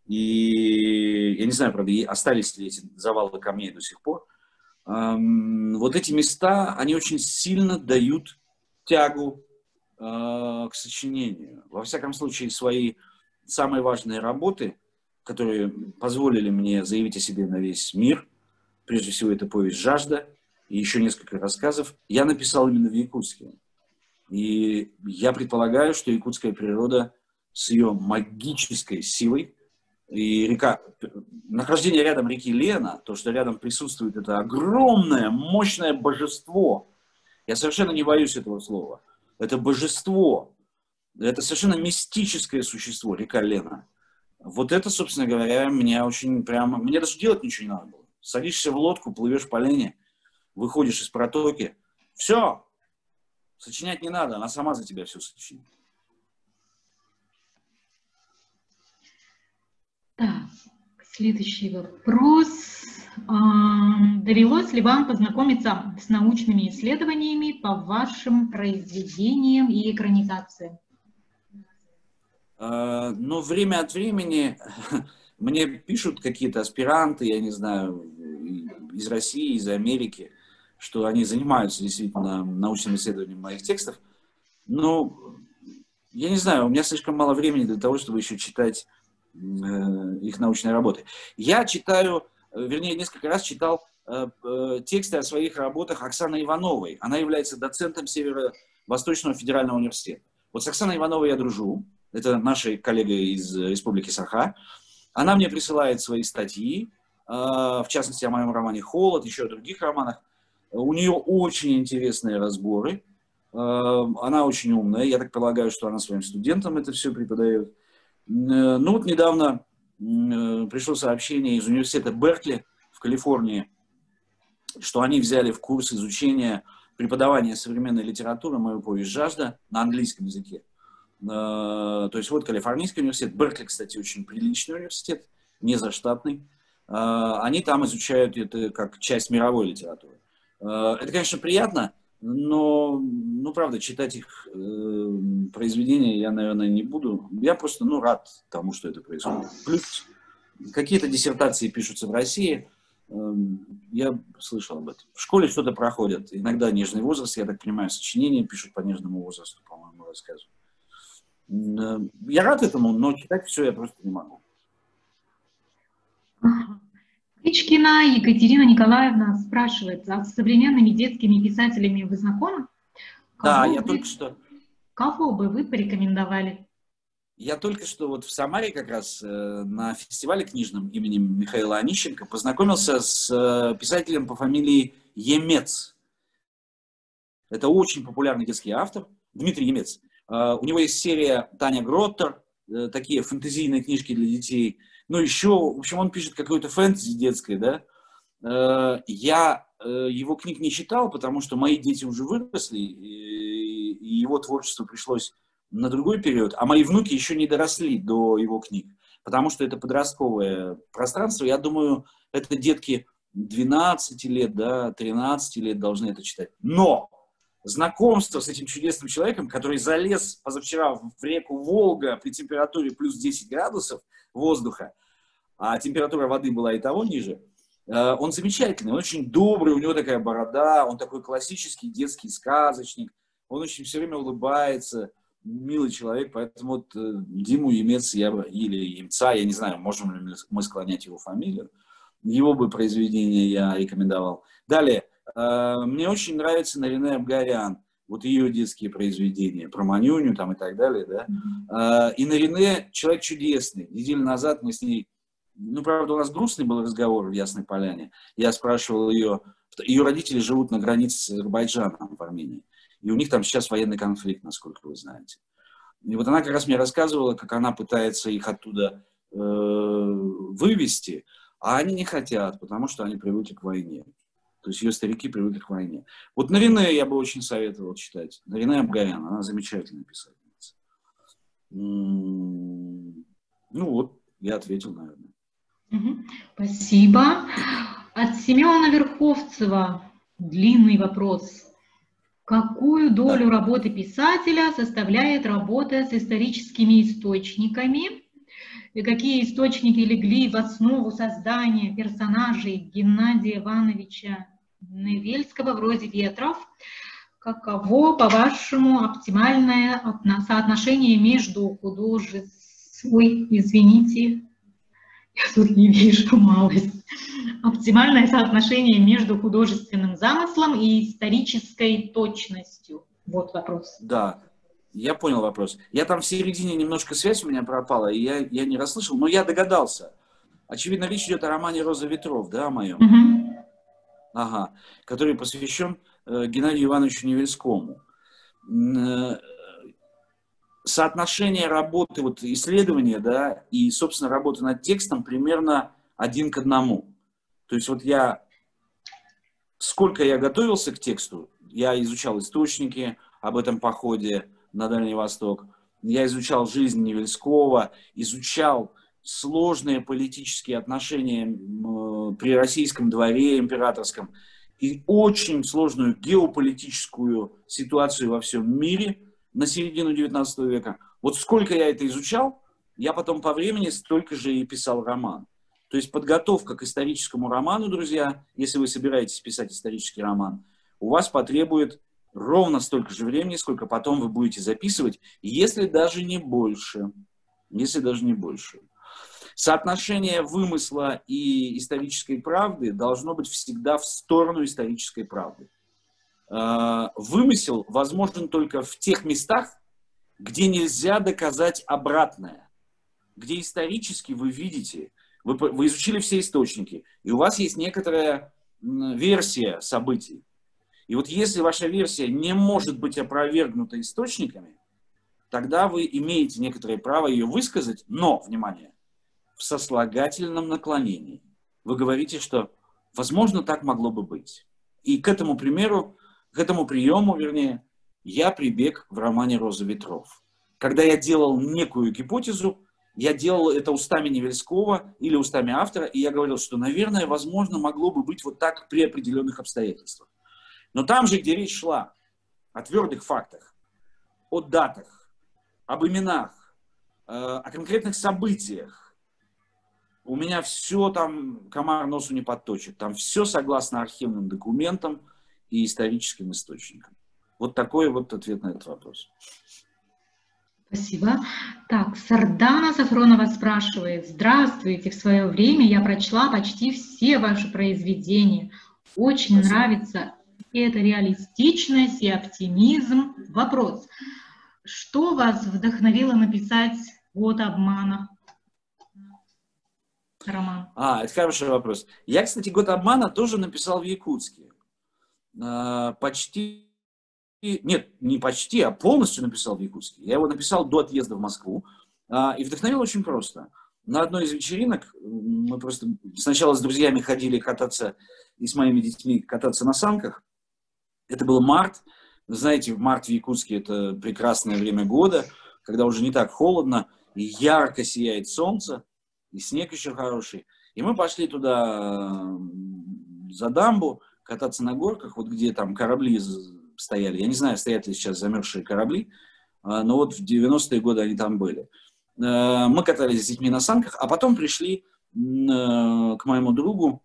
И я не знаю, правда, остались ли эти завалы камней до сих пор. Вот эти места, они очень сильно дают тягу к сочинению. Во всяком случае, свои самые важные работы, которые позволили мне заявить о себе на весь мир. Прежде всего, это повесть «Жажда». и еще несколько рассказов я написал именно в Якутске. И я предполагаю, что якутская природа с ее магической силой, и река, нахождение рядом реки Лена, то, что рядом присутствует это огромное, мощное божество, я совершенно не боюсь этого слова, это божество, это совершенно мистическое существо, река Лена. Вот это, собственно говоря, меня очень прямо, мне даже делать ничего не надо было. Садишься в лодку, плывешь по Лене, выходишь из протоки, все, сочинять не надо, она сама за тебя все сочинит. Так, следующий вопрос. Довелось ли вам познакомиться с научными исследованиями по вашим произведениям и экранизациям? Ну, время от времени мне пишут какие-то аспиранты, я не знаю, из России, из Америки, что они занимаются действительно научным исследованием моих текстов. Но я не знаю, у меня слишком мало времени для того, чтобы еще читать э, их научные работы. Я читаю, вернее, несколько раз читал э, э, тексты о своих работах Оксаны Ивановой. Она является доцентом Северо-Восточного федерального университета. Вот с Оксаной Ивановой я дружу. Это наша коллега из Республики Саха. Она мне присылает свои статьи, э, в частности, о моем романе «Холод», еще о других романах. У нее очень интересные разборы. Она очень умная. Я так полагаю, что она своим студентам это все преподает. Ну вот недавно пришло сообщение из университета Беркли в Калифорнии, что они взяли в курс изучения преподавания современной литературы мою повесть «Жажда» на английском языке. То есть вот Калифорнийский университет. Беркли, кстати, очень приличный университет, не заштатный. Они там изучают это как часть мировой литературы. Это, конечно, приятно, но, ну, правда, читать их э, произведения я, наверное, не буду. Я просто, ну, рад тому, что это происходит. Плюс какие-то диссертации пишутся в России. Э, я слышал об этом. В школе что-то проходят. Иногда нежный возраст, я так понимаю, сочинения пишут по нежному возрасту, по-моему, рассказываю. Э, я рад этому, но читать все я просто не могу. Ичкина Екатерина Николаевна спрашивает, а с современными детскими писателями вы знакомы? Да, Кого я вы, только что... Кого бы вы порекомендовали? Я только что вот в Самаре как раз э, на фестивале книжном именем Михаила Онищенко познакомился с э, писателем по фамилии Емец. Это очень популярный детский автор, Дмитрий Емец. Э, у него есть серия «Таня Гроттер», э, такие фэнтезийные книжки для детей. Ну, еще, в общем, он пишет какое-то фэнтези детское, да. Я его книг не читал, потому что мои дети уже выросли, и его творчество пришлось на другой период, а мои внуки еще не доросли до его книг, потому что это подростковое пространство. Я думаю, это детки двенадцати лет, да, тринадцати лет должны это читать. Но знакомство с этим чудесным человеком, который залез позавчера в реку Волга при температуре плюс десять градусов воздуха, а температура воды была и того ниже, он замечательный, он очень добрый, у него такая борода, он такой классический детский сказочник, он очень все время улыбается, милый человек, поэтому вот Диму Емец я, или Емца, я не знаю, можем ли мы склонять его фамилию, его бы произведение я рекомендовал. Далее, мне очень нравится Нарине Абгарян, вот ее детские произведения, про Манюню там и так далее, да. Mm-hmm. И Нарине человек чудесный. Неделю назад мы с ней, ну, правда, у нас грустный был разговор в Ясной Поляне. Я спрашивал ее, ее родители живут на границе с Азербайджаном в Армении. И у них там сейчас военный конфликт, насколько вы знаете. И вот она как раз мне рассказывала, как она пытается их оттуда э, вывести, а они не хотят, потому что они привыкли к войне. То есть ее старики привыкли к войне. Вот Нарине я бы очень советовал читать. Нарине Абгарян, она замечательная писательница. Ну вот, я ответил, наверное. Угу. Спасибо. От Семена Верховцева длинный вопрос. Какую долю да. работы писателя составляет работа с историческими источниками? И какие источники легли в основу создания персонажей Геннадия Ивановича Невельского вроде «Ветров»? Каково, по-вашему, оптимальное соотношение между художественной, ой, извините, Я тут не вижу малость. Оптимальное соотношение между художественным замыслом и исторической точностью. Вот вопрос. Да, я понял вопрос. Я там в середине немножко связь у меня пропала, и я, я не расслышал, но я догадался. Очевидно, речь идет о романе «Роза ветров», да, о моем? Угу. Ага, который посвящен э, Геннадию Ивановичу Невельскому. Э, соотношение работы, вот исследования, да, и, собственно, работы над текстом примерно один к одному. То есть вот я, сколько я готовился к тексту, я изучал источники об этом походе на Дальний Восток, я изучал жизнь Невельского, изучал сложные политические отношения при российском дворе императорском и очень сложную геополитическую ситуацию во всем мире на середину девятнадцатого века. Вот сколько я это изучал, я потом по времени столько же и писал роман. То есть подготовка к историческому роману, друзья, если вы собираетесь писать исторический роман, у вас потребует ровно столько же времени, сколько потом вы будете записывать, если даже не больше. Если даже не больше. Соотношение вымысла и исторической правды должно быть всегда в сторону исторической правды. Вымысел возможен только в тех местах, где нельзя доказать обратное, где исторически вы видите, вы, вы изучили все источники, и у вас есть некоторая версия событий. И вот если ваша версия не может быть опровергнута источниками, тогда вы имеете некоторое право ее высказать, но, внимание, в сослагательном наклонении. Вы говорите, что, возможно, так могло бы быть. И к этому примеру, к этому приему, вернее, я прибег в романе «Роза ветров». Когда я делал некую гипотезу, я делал это устами Невельского или устами автора, и я говорил, что, наверное, возможно, могло бы быть вот так при определенных обстоятельствах. Но там же, где речь шла о твердых фактах, о датах, об именах, э, о конкретных событиях, у меня все там, комар носу не подточит. Там все согласно архивным документам и историческим источникам. Вот такой вот ответ на этот вопрос. Спасибо. Так, Сардана Сафронова спрашивает. Здравствуйте, в свое время я прочла почти все ваши произведения. Очень Спасибо. Нравится эта реалистичность и оптимизм. Вопрос. Что вас вдохновило написать «Год обмана»? Роман. А, это хороший вопрос. Я, кстати, «Год обмана» тоже написал в Якутске. Почти... Нет, не почти, а полностью написал в Якутске. Я его написал до отъезда в Москву. И вдохновил очень просто. На одной из вечеринок мы просто сначала с друзьями ходили кататься, и с моими детьми кататься на санках. Это был март. Знаете, март в Якутске – это прекрасное время года, когда уже не так холодно, и ярко сияет солнце, и снег еще хороший. И мы пошли туда за дамбу, кататься на горках, вот где там корабли стояли. Я не знаю, стоят ли сейчас замерзшие корабли, но вот в девяностые годы они там были. Мы катались с детьми на санках, а потом пришли к моему другу.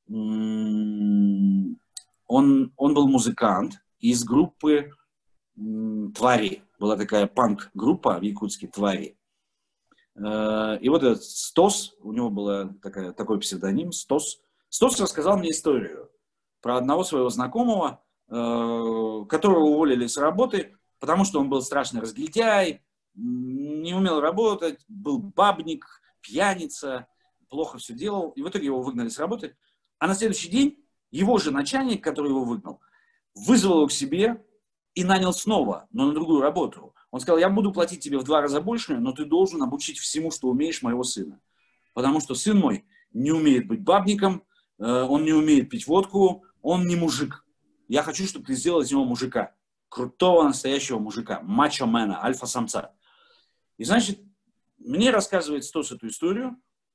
Он, он был музыкант из группы «Твари». Была такая панк-группа в Якутске «Твари». И вот этот Стос, у него был такой псевдоним, Стос. Стос рассказал мне историю про одного своего знакомого, которого уволили с работы, потому что он был страшный разгильдяй, не умел работать, был бабник, пьяница, плохо все делал. И в итоге его выгнали с работы. А на следующий день его же начальник, который его выгнал, вызвал его к себе и нанял снова, но на другую работу. Он сказал: я буду платить тебе в два раза больше, но ты должен обучить всему, что умеешь, моего сына. Потому что сын мой не умеет быть бабником, он не умеет пить водку, он не мужик. Я хочу, чтобы ты сделал из него мужика. Крутого настоящего мужика. Мачо-мена, альфа-самца. И значит, мне рассказывает Стос эту историю.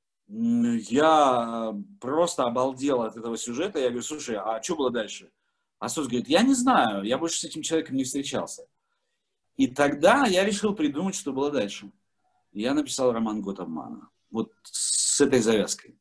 Я просто обалдел от этого сюжета. Я говорю: слушай, а что было дальше? А Стос говорит: я не знаю, я больше с этим человеком не встречался. И тогда я решил придумать, что было дальше. Я написал роман «Год обмана». Вот с этой завязкой.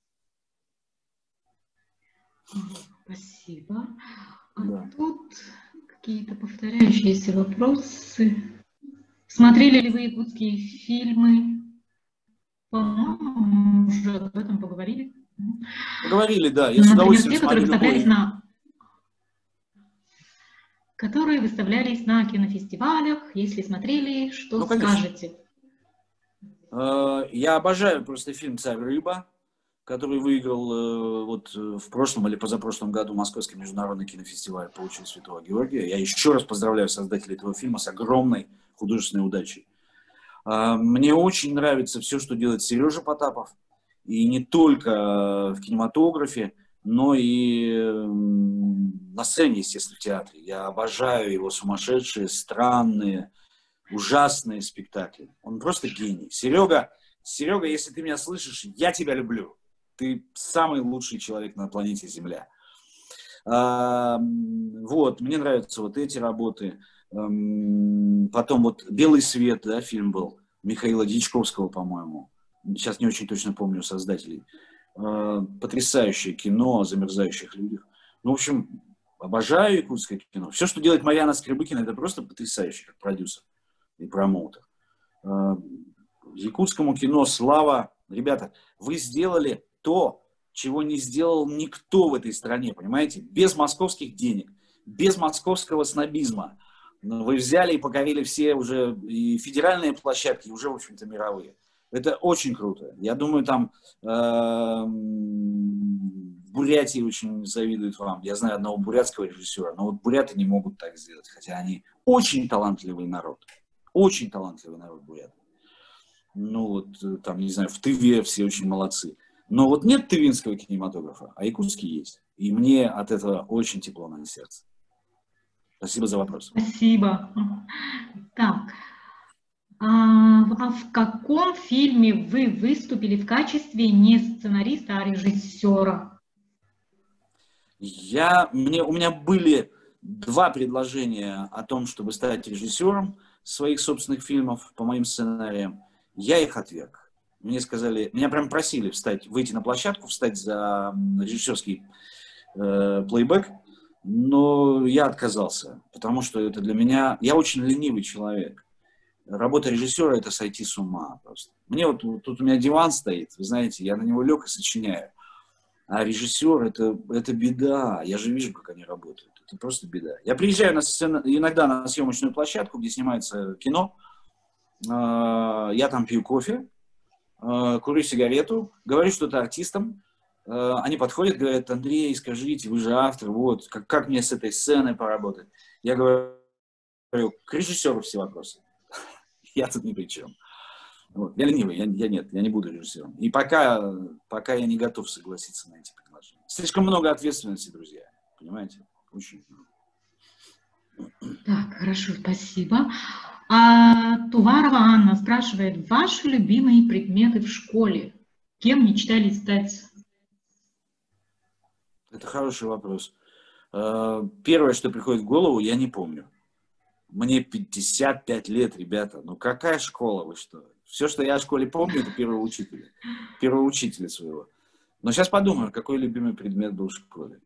Спасибо. А Да. тут какие-то повторяющиеся вопросы. Смотрели ли вы якутские фильмы По-моему, мы уже об этом поговорили. Поговорили, да. Я Ну, с например, удовольствием те, которые смотрю выставлялись любой... на... которые выставлялись на кинофестивалях. Если смотрели, что Ну, конечно. скажете? Я обожаю просто фильм «Царь рыба», который выиграл вот в прошлом или позапрошлом году Московский международный кинофестиваль «Получил Святого Георгия». Я еще раз поздравляю создателей этого фильма с огромной художественной удачей. Мне очень нравится все, что делает Сережа Потапов. И не только в кинематографе, но и на сцене, естественно, в театре. Я обожаю его сумасшедшие, странные, ужасные спектакли. Он просто гений. Серега, Серега, если ты меня слышишь, я тебя люблю. Ты самый лучший человек на планете Земля. А, вот, мне нравятся вот эти работы. Потом вот «Белый свет», да, фильм был, Михаила Дьячковского, по-моему. Сейчас не очень точно помню создателей. А, потрясающее кино о замерзающих людях. Ну, в общем, обожаю якутское кино. Все, что делает Марьяна Скребыкина, это просто потрясающе, как продюсер и промоутер. А, якутскому кино слава. Ребята, вы сделали то, чего не сделал никто в этой стране, понимаете? Без московских денег, без московского снобизма. Вы взяли и покорили все уже и федеральные площадки, и уже, в общем-то, мировые. Это очень круто. Я думаю, там э, в Бурятии очень завидуют вам. Я знаю одного бурятского режиссера, но вот буряты не могут так сделать, хотя они очень талантливый народ. Очень талантливый народ буряты. Ну вот, там, не знаю, в Тыве все очень молодцы. Но вот нет тывинского кинематографа, а якутский есть. И мне от этого очень тепло на сердце. Спасибо за вопрос. Спасибо. Так. А, а в каком фильме вы выступили в качестве не сценариста, а режиссера? Я, мне, у меня были два предложения о том, чтобы стать режиссером своих собственных фильмов по моим сценариям. Я их отверг. Мне сказали, меня прям просили встать, выйти на площадку, встать за режиссерский э, плейбэк, но я отказался, потому что это для меня... Я очень ленивый человек. Работа режиссера — это сойти с ума просто. Мне вот тут у меня диван стоит, вы знаете, я на него лег и сочиняю. А режиссер это, — это беда. Я же вижу, как они работают. Это просто беда. Я приезжаю на сцену, иногда на съемочную площадку, где снимается кино. Э, я там пью кофе, э, курю сигарету, говорю что-то артистам. Э, они подходят, говорят: Андрей, скажите, вы же автор, вот, как, как мне с этой сценой поработать? Я говорю, к режиссеру все вопросы. Я тут ни при чем. Вот. Я ленивый, я, я нет, я не буду режиссером. И пока, пока я не готов согласиться на эти предложения. Слишком много ответственности, друзья. Понимаете? Очень много. Так, хорошо, спасибо. А, Туварова Анна спрашивает: ваши любимые предметы в школе? Кем мечтали стать? Это хороший вопрос. Первое, что приходит в голову, я не помню. Мне пятьдесят пять лет, ребята. Ну какая школа, вы что? Все, что я о школе помню, это первого учителя. Первого учителя своего. Но сейчас подумаю, какой любимый предмет был в школе.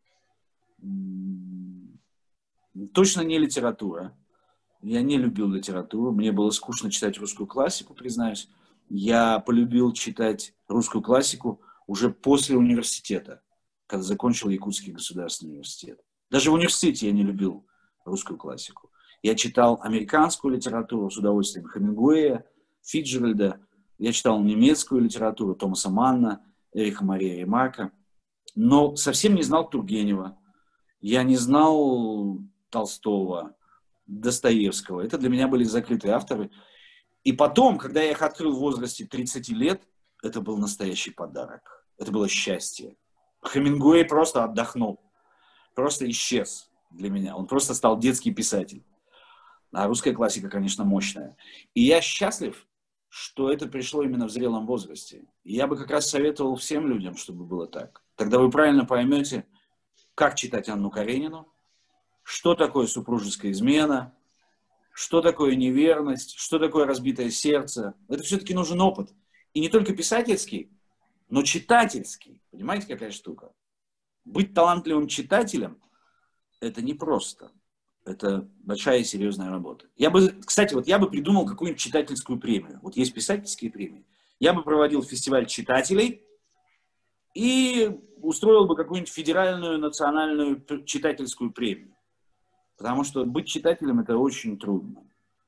Точно не литература. Я не любил литературу. Мне было скучно читать русскую классику, признаюсь. Я полюбил читать русскую классику уже после университета, когда закончил Якутский государственный университет. Даже в университете я не любил русскую классику. Я читал американскую литературу с удовольствием, Хемингуэя, Фицджеральда. Я читал немецкую литературу Томаса Манна, Эриха Мария Ремарка. Но совсем не знал Тургенева. Я не знал Толстого, Достоевского. Это для меня были закрытые авторы. И потом, когда я их открыл в возрасте тридцати лет, это был настоящий подарок. Это было счастье. Хемингуэй просто отдохнул. Просто исчез для меня. Он просто стал детский писатель. А русская классика, конечно, мощная. И я счастлив, что это пришло именно в зрелом возрасте. И я бы как раз советовал всем людям, чтобы было так. Тогда вы правильно поймете, как читать Анну Каренину, что такое супружеская измена, что такое неверность, что такое разбитое сердце. Это все-таки нужен опыт. И не только писательский, но читательский. Понимаете, какая штука? Быть талантливым читателем – это непросто. Это большая и серьезная работа. Я бы, кстати, вот я бы придумал какую-нибудь читательскую премию. Вот есть писательские премии. я бы проводил фестиваль читателей и устроил бы какую-нибудь федеральную национальную читательскую премию. Потому что быть читателем – это очень трудно.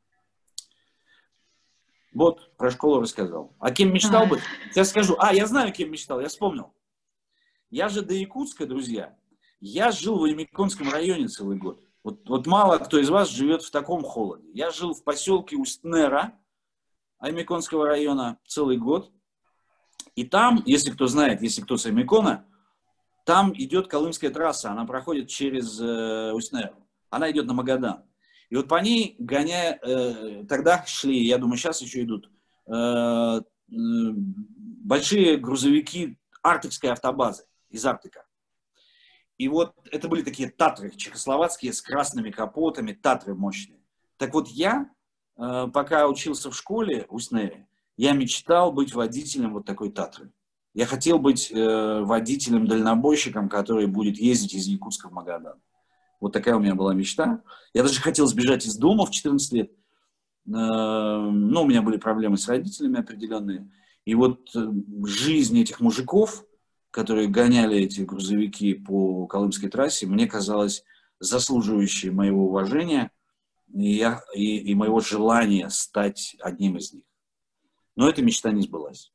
Вот, про школу рассказал. А кем мечтал быть? Сейчас скажу. А, я знаю, кем мечтал, я вспомнил. Я же до Якутска, друзья, я жил в Аймяконском районе целый год. Вот, вот мало кто из вас живет в таком холоде. Я жил в поселке Усть-Нера Аймяконского района целый год. И там, если кто знает, если кто с Аймякона, там идет Колымская трасса, она проходит через э, Усть-Неру. Она идет на Магадан. И вот по ней, гоняя, э, тогда шли, я думаю, сейчас еще идут, э, э, большие грузовики Арктикской автобазы из Арктика. И вот это были такие татры чехословацкие с красными капотами, татры мощные. Так вот я, э, пока учился в школе в Усть-Нере, я мечтал быть водителем вот такой татры. Я хотел быть э, водителем-дальнобойщиком, который будет ездить из Якутска в Магадан. Вот такая у меня была мечта. Я даже хотел сбежать из дома в четырнадцать лет. Но у меня были проблемы с родителями определенные. И вот жизнь этих мужиков, которые гоняли эти грузовики по Колымской трассе, мне казалось заслуживающей моего уважения и, я, и, и моего желания стать одним из них. Но эта мечта не сбылась.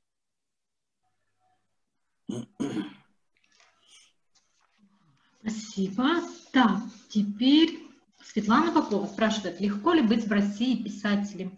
Спасибо. Так, теперь Светлана Попова спрашивает, легко ли быть в России писателем?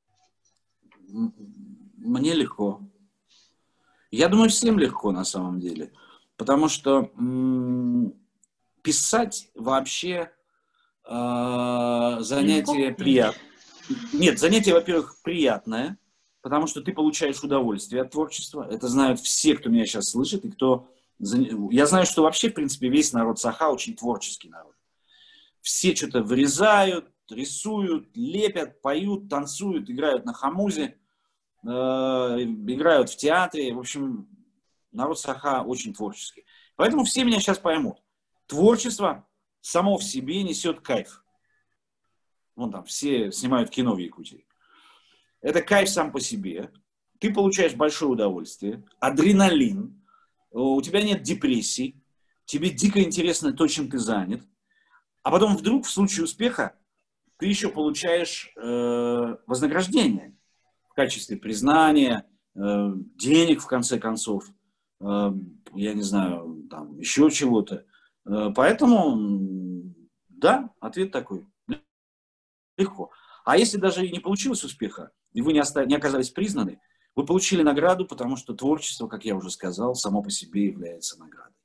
Мне легко. Я думаю, всем легко на самом деле. Потому что м- писать вообще э- занятие приятное. Нет, занятие, во-первых, приятное, потому что ты получаешь удовольствие от творчества. Это знают все, кто меня сейчас слышит, и кто... Я знаю, что вообще, в принципе, весь народ Саха очень творческий народ. Все что-то вырезают, рисуют, лепят, поют, танцуют, играют на хамузе, э, играют в театре. В общем, народ Саха очень творческий. Поэтому все меня сейчас поймут. Творчество само в себе несет кайф. Вон там все снимают кино в Якутии. Это кайф сам по себе. Ты получаешь большое удовольствие, адреналин. У тебя нет депрессий, тебе дико интересно то, чем ты занят, а потом вдруг в случае успеха ты еще получаешь э, вознаграждение в качестве признания, э, денег в конце концов, э, я не знаю, там еще чего-то. Э, поэтому, да, ответ такой. Легко. А если даже и не получилось успеха, и вы не, оста- не оказались признаны, вы получили награду, потому что творчество, как я уже сказал, само по себе является наградой.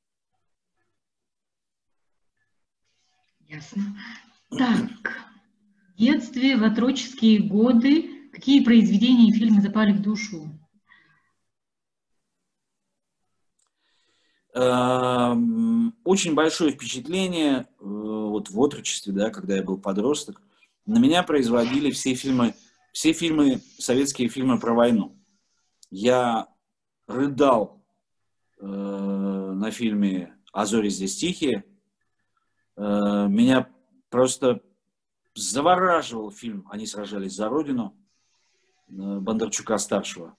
Ясно. Так, в детстве, в отроческие годы, какие произведения и фильмы запали в душу? Очень большое впечатление вот в отрочестве, да, когда я был подросток, на меня производили все фильмы, все фильмы, советские фильмы про войну. Я рыдал э, на фильме «А зори здесь тихие». Э, меня просто завораживал фильм «Они сражались за Родину» э, Бондарчука-старшего.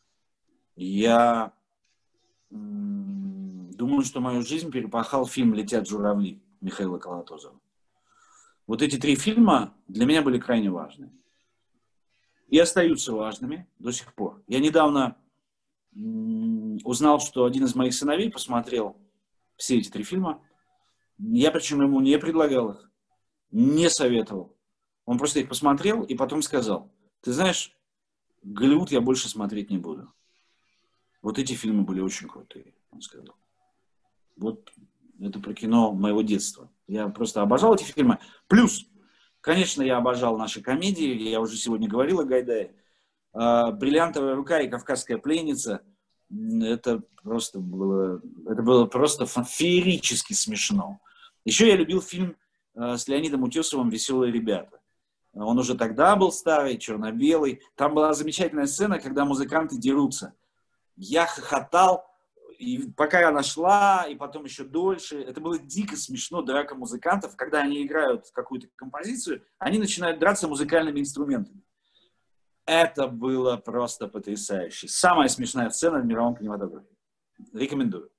Я э, думаю, что мою жизнь перепахал фильм «Летят журавли» Михаила Колотозова. Вот эти три фильма для меня были крайне важны. И остаются важными до сих пор. Я недавно узнал, что один из моих сыновей посмотрел все эти три фильма. Я причем ему не предлагал их, не советовал. Он просто их посмотрел и потом сказал: ты знаешь, Голливуд я больше смотреть не буду. Вот эти фильмы были очень крутые, он сказал. Вот это про кино моего детства. Я просто обожал эти фильмы. Плюс, конечно, я обожал наши комедии. Я уже сегодня говорил о Гайдае. «Бриллиантовая рука» и «Кавказская пленница» — это просто было, это было просто феерически смешно. Еще я любил фильм с Леонидом Утесовым «Веселые ребята». Он уже тогда был старый, черно-белый. Там была замечательная сцена, когда музыканты дерутся. Я хохотал, и пока она шла, и потом еще дольше. Это было дико смешно, драка музыкантов. Когда они играют какую-то композицию, они начинают драться музыкальными инструментами. Это было просто потрясающе. Самая смешная сцена в мировом кинематографе. Рекомендую.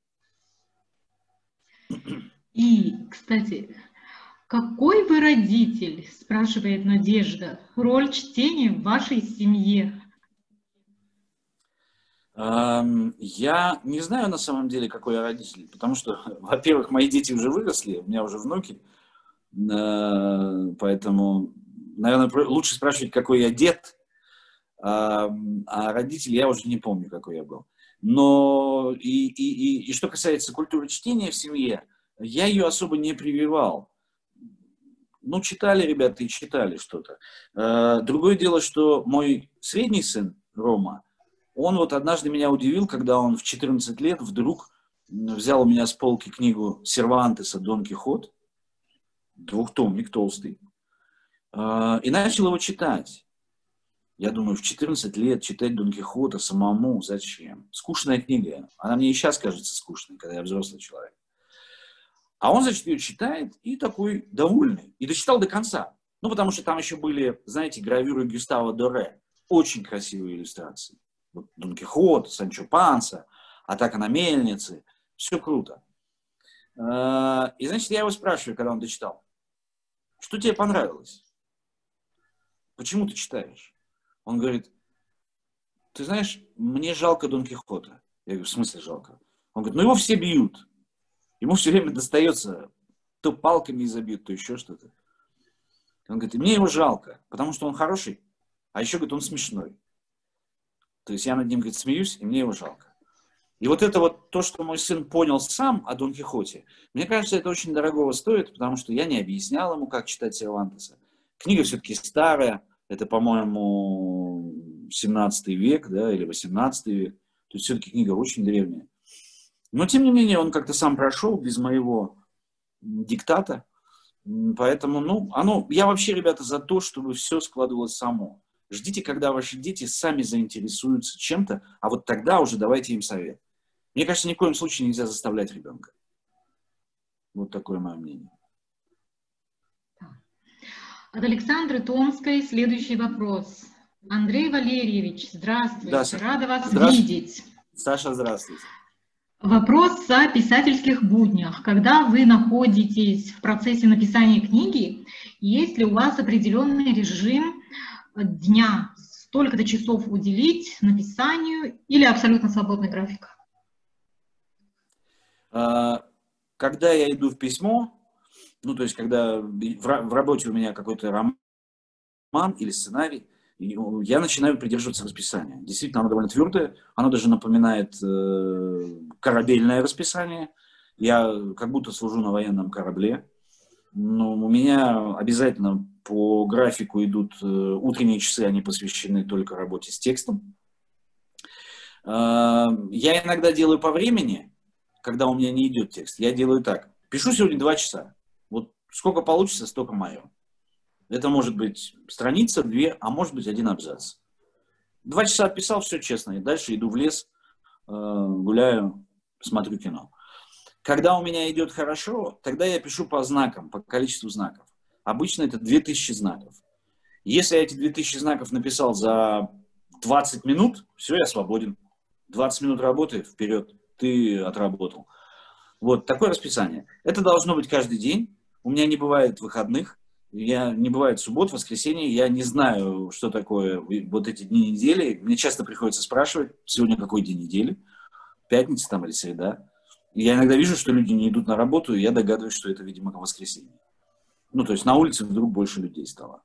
И, кстати, какой вы родитель, спрашивает Надежда, роль чтения в вашей семье? Я не знаю на самом деле, какой я родитель, потому что, во-первых, мои дети уже выросли, у меня уже внуки, поэтому, наверное, лучше спрашивать, какой я дед, а родитель я уже не помню, какой я был. Но и, и, и, и что касается культуры чтения в семье, я ее особо не прививал. Ну, читали ребята и читали что-то. Другое дело, что мой средний сын, Рома, он вот однажды меня удивил, когда он в четырнадцать лет вдруг взял у меня с полки книгу Сервантеса «Дон Кихот», двухтомник толстый, и начал его читать. Я думаю, в четырнадцать лет читать Дон Кихота самому зачем? Скучная книга. Она мне и сейчас кажется скучной, когда я взрослый человек. А он, значит, ее читает и такой довольный. И дочитал до конца. Ну, потому что там еще были, знаете, гравюры Гюстава Доре. Очень красивые иллюстрации. Вот Дон Кихот, Санчо Панса, Атака на мельнице. Все круто. И, значит, я его спрашиваю, когда он дочитал. Что тебе понравилось? Почему ты читаешь? Он говорит, ты знаешь, мне жалко Дон Кихота. Я говорю, в смысле жалко? Он говорит, ну его все бьют. Ему все время достается, то палками изобьют, то еще что-то. Он говорит, мне его жалко, потому что он хороший, а еще, говорит, он смешной. То есть я над ним, говорит, смеюсь, и мне его жалко. И вот это вот то, что мой сын понял сам о Дон Кихоте, мне кажется, это очень дорогого стоит, потому что я не объяснял ему, как читать Сервантеса. Книга все-таки старая, это, по-моему, семнадцатый век, да, или восемнадцатый век. То есть все-таки книга очень древняя. Но, тем не менее, он как-то сам прошел без моего диктата. Поэтому, ну, оно, я вообще, ребята, за то, чтобы все складывалось само. Ждите, когда ваши дети сами заинтересуются чем-то, а вот тогда уже давайте им совет. Мне кажется, ни в коем случае нельзя заставлять ребенка. Вот такое мое мнение. От Александры Томской следующий вопрос. Андрей Валерьевич, здравствуйте. Да, рада вас здравствуйте. видеть. Саша, здравствуйте. Вопрос о писательских буднях. Когда вы находитесь в процессе написания книги, есть ли у вас определенный режим дня, столько-то часов уделить написанию или абсолютно свободный график? Когда я иду в письмо, ну, то есть, когда в работе у меня какой-то роман или сценарий, я начинаю придерживаться расписания. Действительно, оно довольно твердое, оно даже напоминает э, корабельное расписание. Я как будто служу на военном корабле. Но у меня обязательно по графику идут э, утренние часы, они посвящены только работе с текстом. Э, я иногда делаю по времени, когда у меня не идет текст. Я делаю так. Пишу сегодня два часа. Вот сколько получится, столько мое. Это может быть страница, две, а может быть один абзац. Два часа отписал, все честно. И дальше иду в лес, гуляю, смотрю кино. Когда у меня идет хорошо, тогда я пишу по знакам, по количеству знаков. Обычно это две тысячи знаков. Если я эти две тысячи знаков написал за двадцать минут, все, я свободен. двадцать минут работы, вперед, ты отработал. Вот такое расписание. Это должно быть каждый день. У меня не бывает выходных. Я, не бывает суббот, воскресенье, я не знаю, что такое вот эти дни недели. Мне часто приходится спрашивать, сегодня какой день недели, пятница там или среда. И я иногда вижу, что люди не идут на работу, и я догадываюсь, что это, видимо, воскресенье. Ну, то есть на улице вдруг больше людей стало.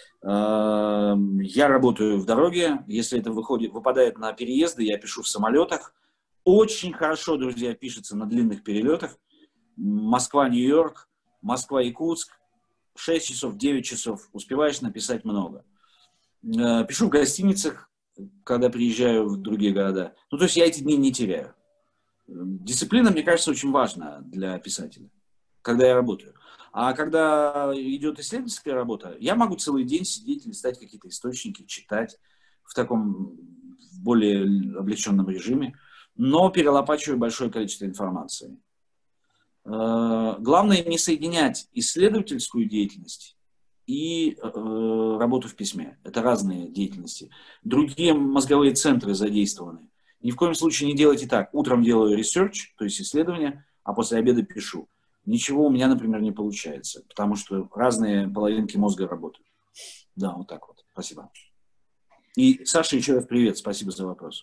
Я работаю в дороге, если это выходит, выпадает на переезды, я пишу в самолетах. Очень хорошо, друзья, пишется на длинных перелетах. Москва-Нью-Йорк, Москва-Якутск. шесть часов, девять часов, успеваешь написать много. Пишу в гостиницах, когда приезжаю в другие города. Ну, то есть я эти дни не теряю. Дисциплина, мне кажется, очень важна для писателя, когда я работаю. А когда идет исследовательская работа, я могу целый день сидеть, листать какие-то источники, читать в таком более облегченном режиме, но перелопачиваю большое количество информации. Главное не соединять исследовательскую деятельность и э, работу в письме. Это разные деятельности. Другие мозговые центры задействованы. Ни в коем случае не делайте так. Утром делаю ресерч, то есть исследование, а после обеда пишу. Ничего у меня, например, не получается, потому что разные половинки мозга работают. Да, вот так вот. Спасибо. И Саша, еще раз привет. Спасибо за вопрос.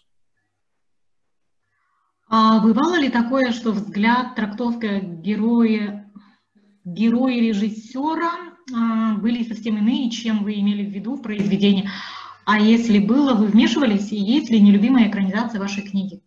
А бывало ли такое, что взгляд, трактовка героя, героя режиссера а, были совсем иные, чем вы имели в виду в произведении? А если было, вы вмешивались, и есть ли нелюбимая экранизация вашей книги?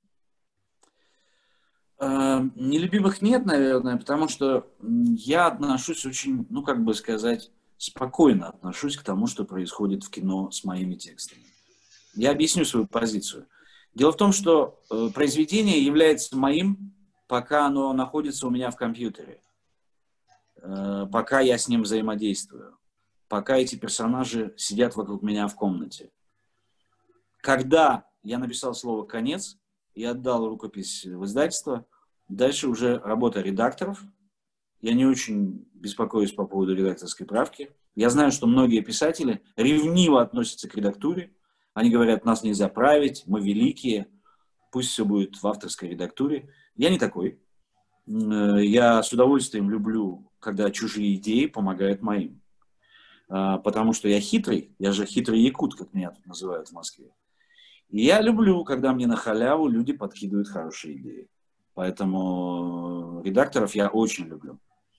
Нелюбимых нет, наверное, потому что я отношусь очень, ну, как бы сказать, спокойно отношусь к тому, что происходит в кино с моими текстами. Я объясню свою позицию. Дело в том, что произведение является моим, пока оно находится у меня в компьютере, пока я с ним взаимодействую, пока эти персонажи сидят вокруг меня в комнате. Когда я написал слово «конец» и отдал рукопись в издательство, дальше уже работа редакторов. Я не очень беспокоюсь по поводу редакторской правки. Я знаю, что многие писатели ревниво относятся к редактуре. Они говорят, нас нельзя править, мы великие, пусть все будет в авторской редактуре. Я не такой. Я с удовольствием люблю, когда чужие идеи помогают моим. Потому что я хитрый, я же хитрый якут, как меня тут называют в Москве. И я люблю, когда мне на халяву люди подкидывают хорошие идеи. Поэтому редакторов я очень люблю.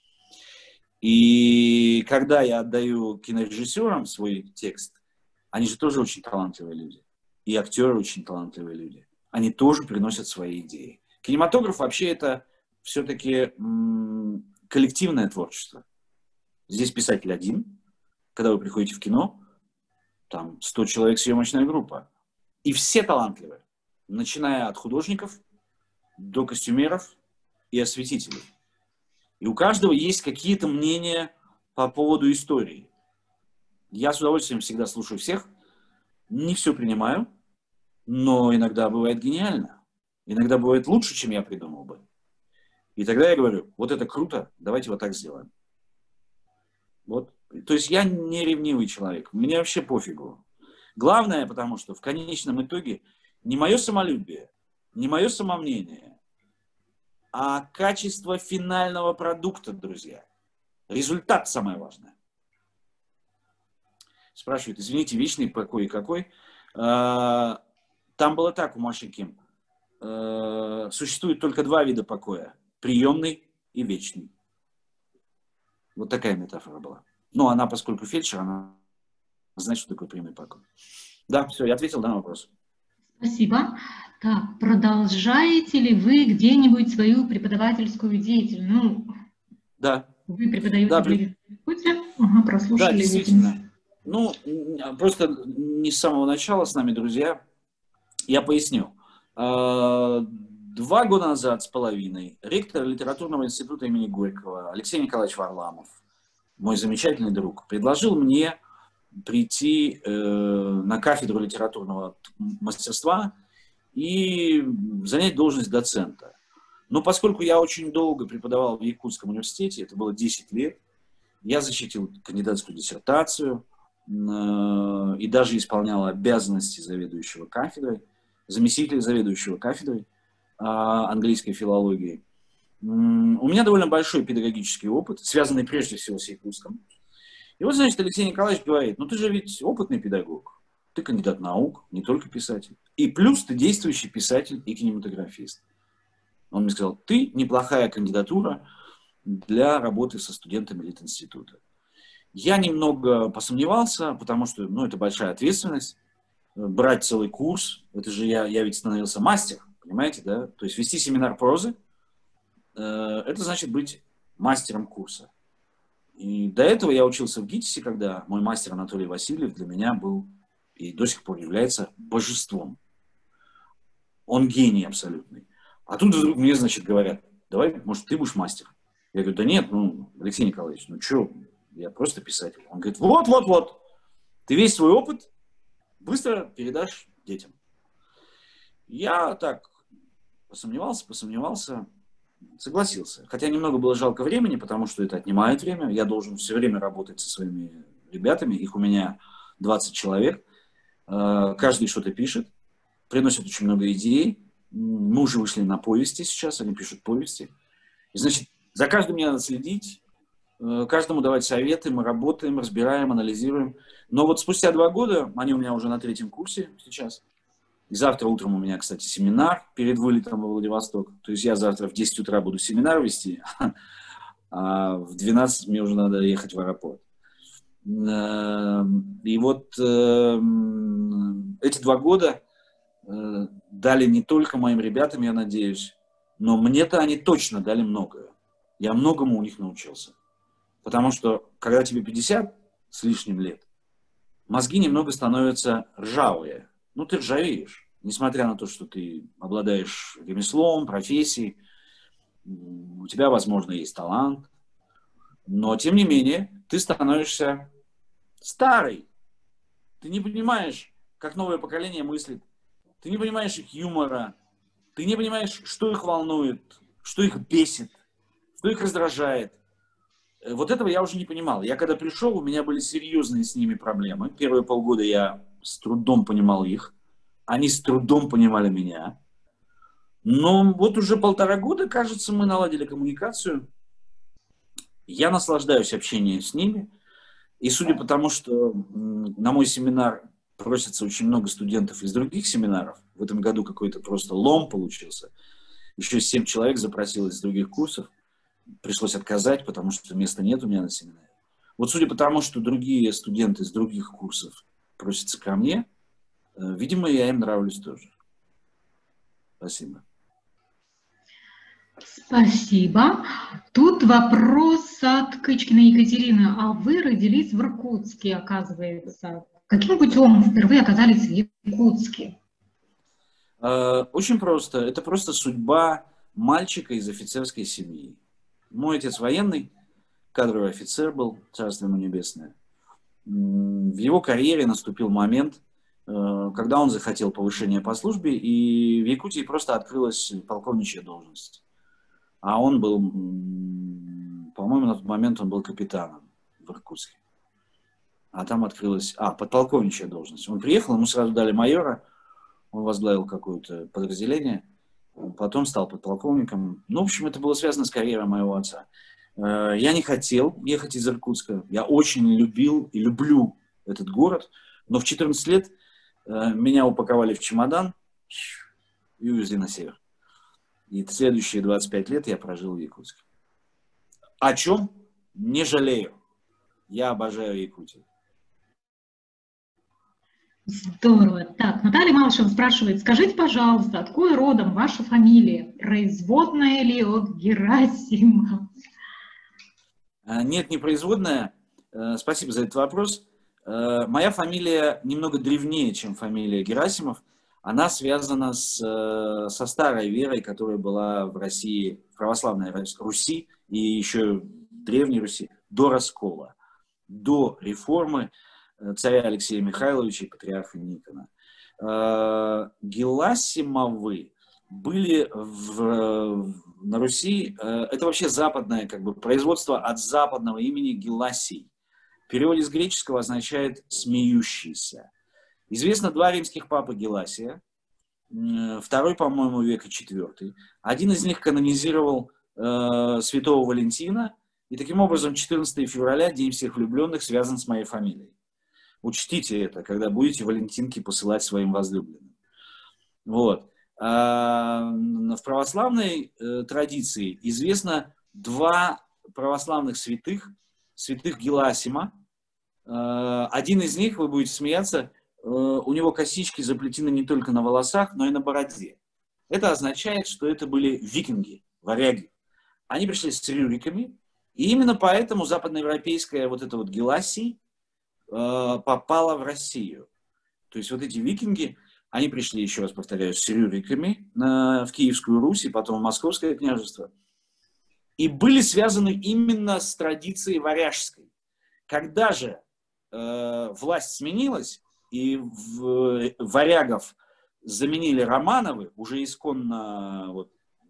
И когда я отдаю кинорежиссерам свой текст, они же тоже очень талантливые люди. И актеры очень талантливые люди. Они тоже приносят свои идеи. Кинематограф вообще это все-таки м- коллективное творчество. Здесь писатель один. Когда вы приходите в кино, там сто человек съемочная группа. И все талантливые. Начиная от художников до костюмеров и осветителей. И у каждого есть какие-то мнения по поводу истории. Я с удовольствием всегда слушаю всех, не все принимаю, но иногда бывает гениально. Иногда бывает лучше, чем я придумал бы. И тогда я говорю, вот это круто, давайте вот так сделаем. Вот. То есть я не ревнивый человек, мне вообще пофигу. Главное, потому что в конечном итоге не мое самолюбие, не мое самомнение, а качество финального продукта, друзья. Результат самое важное. Спрашивают, извините, вечный покой какой? Там было так у Маши Ким. Существует только два вида покоя. Приемный и вечный. Вот такая метафора была. Ну, она, поскольку фельдшер, она знает, что такое приемный покой. Да, все, я ответил на вопрос. Спасибо. Так, продолжаете ли вы где-нибудь свою преподавательскую деятельность? Ну, да. Вы преподаете да, в институте? Ага, прослушали. Да, действительно. Ну, просто не с самого начала с нами, друзья. Я поясню. Два года назад с половиной ректор литературного института имени Горького Алексей Николаевич Варламов, мой замечательный друг, предложил мне прийти э, на кафедру литературного мастерства и занять должность доцента. Но поскольку я очень долго преподавал в Якутском университете, это было десять лет, я защитил кандидатскую диссертацию э, и даже исполнял обязанности заведующего кафедрой, заместителя заведующего кафедрой э, английской филологии. У меня довольно большой педагогический опыт, связанный прежде всего с Якутском. И вот, значит, Алексей Николаевич говорит, ну ты же ведь опытный педагог, ты кандидат наук, не только писатель. И плюс ты действующий писатель и кинематографист. Он мне сказал, ты неплохая кандидатура для работы со студентами Литинститута. Я немного посомневался, потому что, ну, это большая ответственность. Брать целый курс, это же я, я ведь становился мастер, понимаете, да? То есть вести семинар прозы, э, это значит быть мастером курса. И до этого я учился в ГИТИСе, когда мой мастер Анатолий Васильев для меня был и до сих пор является божеством. Он гений абсолютный. А тут вдруг мне, значит, говорят, давай, может, ты будешь мастер. Я говорю, да нет, ну, Алексей Николаевич, ну что, я просто писатель. Он говорит, вот-вот-вот, ты весь свой опыт быстро передашь детям. Я так посомневался, посомневался. согласился. Хотя немного было жалко времени, потому что это отнимает время. Я должен все время работать со своими ребятами. Их у меня двадцать человек. Каждый что-то пишет, приносит очень много идей. Мы уже вышли на повести сейчас, они пишут повести. И, значит, за каждым мне надо следить, каждому давать советы, мы работаем, разбираем, анализируем. Но вот спустя два года, они у меня уже на третьем курсе сейчас, и завтра утром у меня, кстати, семинар перед вылетом во Владивосток. То есть я завтра в десять утра буду семинар вести, а в двенадцать мне уже надо ехать в аэропорт. И вот эти два года дали не только моим ребятам, я надеюсь, но мне-то они точно дали многое. Я многому у них научился. Потому что, когда тебе пятьдесят с лишним лет, мозги немного становятся ржавые. Ну, ты ржавеешь, несмотря на то, что ты обладаешь ремеслом, профессией, у тебя, возможно, есть талант, но, тем не менее, ты становишься старый. Ты не понимаешь, как новое поколение мыслит, ты не понимаешь их юмора, ты не понимаешь, что их волнует, что их бесит, что их раздражает. Вот этого я уже не понимал. Я когда пришел, у меня были серьезные с ними проблемы. Первые полгода я с трудом понимал их. Они с трудом понимали меня. Но вот уже полтора года, кажется, мы наладили коммуникацию. Я наслаждаюсь общением с ними. И судя по тому, что на мой семинар просится очень много студентов из других семинаров, в этом году какой-то просто лом получился. Еще семь человек запросилось из других курсов. Пришлось отказать, потому что места нет у меня на семинаре. Вот судя по тому, что другие студенты из других курсов просятся ко мне, видимо, я им нравлюсь тоже. Спасибо. Спасибо. Тут вопрос от Кычкиной Екатерины. А вы родились в Иркутске, оказывается. Каким путем впервые оказались в Якутске? Очень просто. Это просто судьба мальчика из офицерской семьи. Мой отец военный, кадровый офицер был, царство ему небесное. В его карьере наступил момент, когда он захотел повышения по службе, и в Якутии просто открылась полковничья должность. А он был, по-моему, на тот момент он был капитаном в Иркутске. А там открылась, а, подполковничья должность. Он приехал, ему сразу дали майора, он возглавил какое-то подразделение, потом стал подполковником. Ну, в общем, это было связано с карьерой моего отца. Я не хотел ехать из Иркутска. Я очень любил и люблю этот город. Но в четырнадцать лет меня упаковали в чемодан и увезли на север. И следующие двадцать пять лет я прожил в Якутске. О чем? Не жалею. Я обожаю Якутию. Здорово. Так, Наталья Малышева спрашивает, скажите, пожалуйста, откуда родом ваша фамилия? Производная ли от Герасимов? Нет, не производная. Спасибо за этот вопрос. Моя фамилия немного древнее, чем фамилия Герасимов. Она связана с, со старой верой, которая была в России, в православной Руси и еще Древней Руси, до раскола, до реформы царя Алексея Михайловича и патриарха Никона. Геласимовы были в, на Руси, это вообще западное как бы, производство от западного имени Геласий. В переводе с греческого означает «смеющийся». Известно два римских папы Геласия, второй, по-моему, века четвёртый. Один из них канонизировал э, святого Валентина, и таким образом четырнадцатого февраля, День всех влюбленных, связан с моей фамилией. Учтите это, когда будете валентинки посылать своим возлюбленным. Вот. А в православной э, традиции известно два православных святых, святых Геласима. Э, один из них, вы будете смеяться, э, у него косички заплетены не только на волосах, но и на бороде. Это означает, что это были викинги, варяги. Они пришли с рюриками, и именно поэтому западноевропейская вот эта вот Геласий э, попала в Россию. То есть вот эти викинги, они пришли, еще раз повторяю, с рюриками на, в Киевскую Русь и потом в Московское княжество. И были связаны именно с традицией варяжской. Когда же э, власть сменилась, и в, варягов заменили Романовы, уже исконно вот,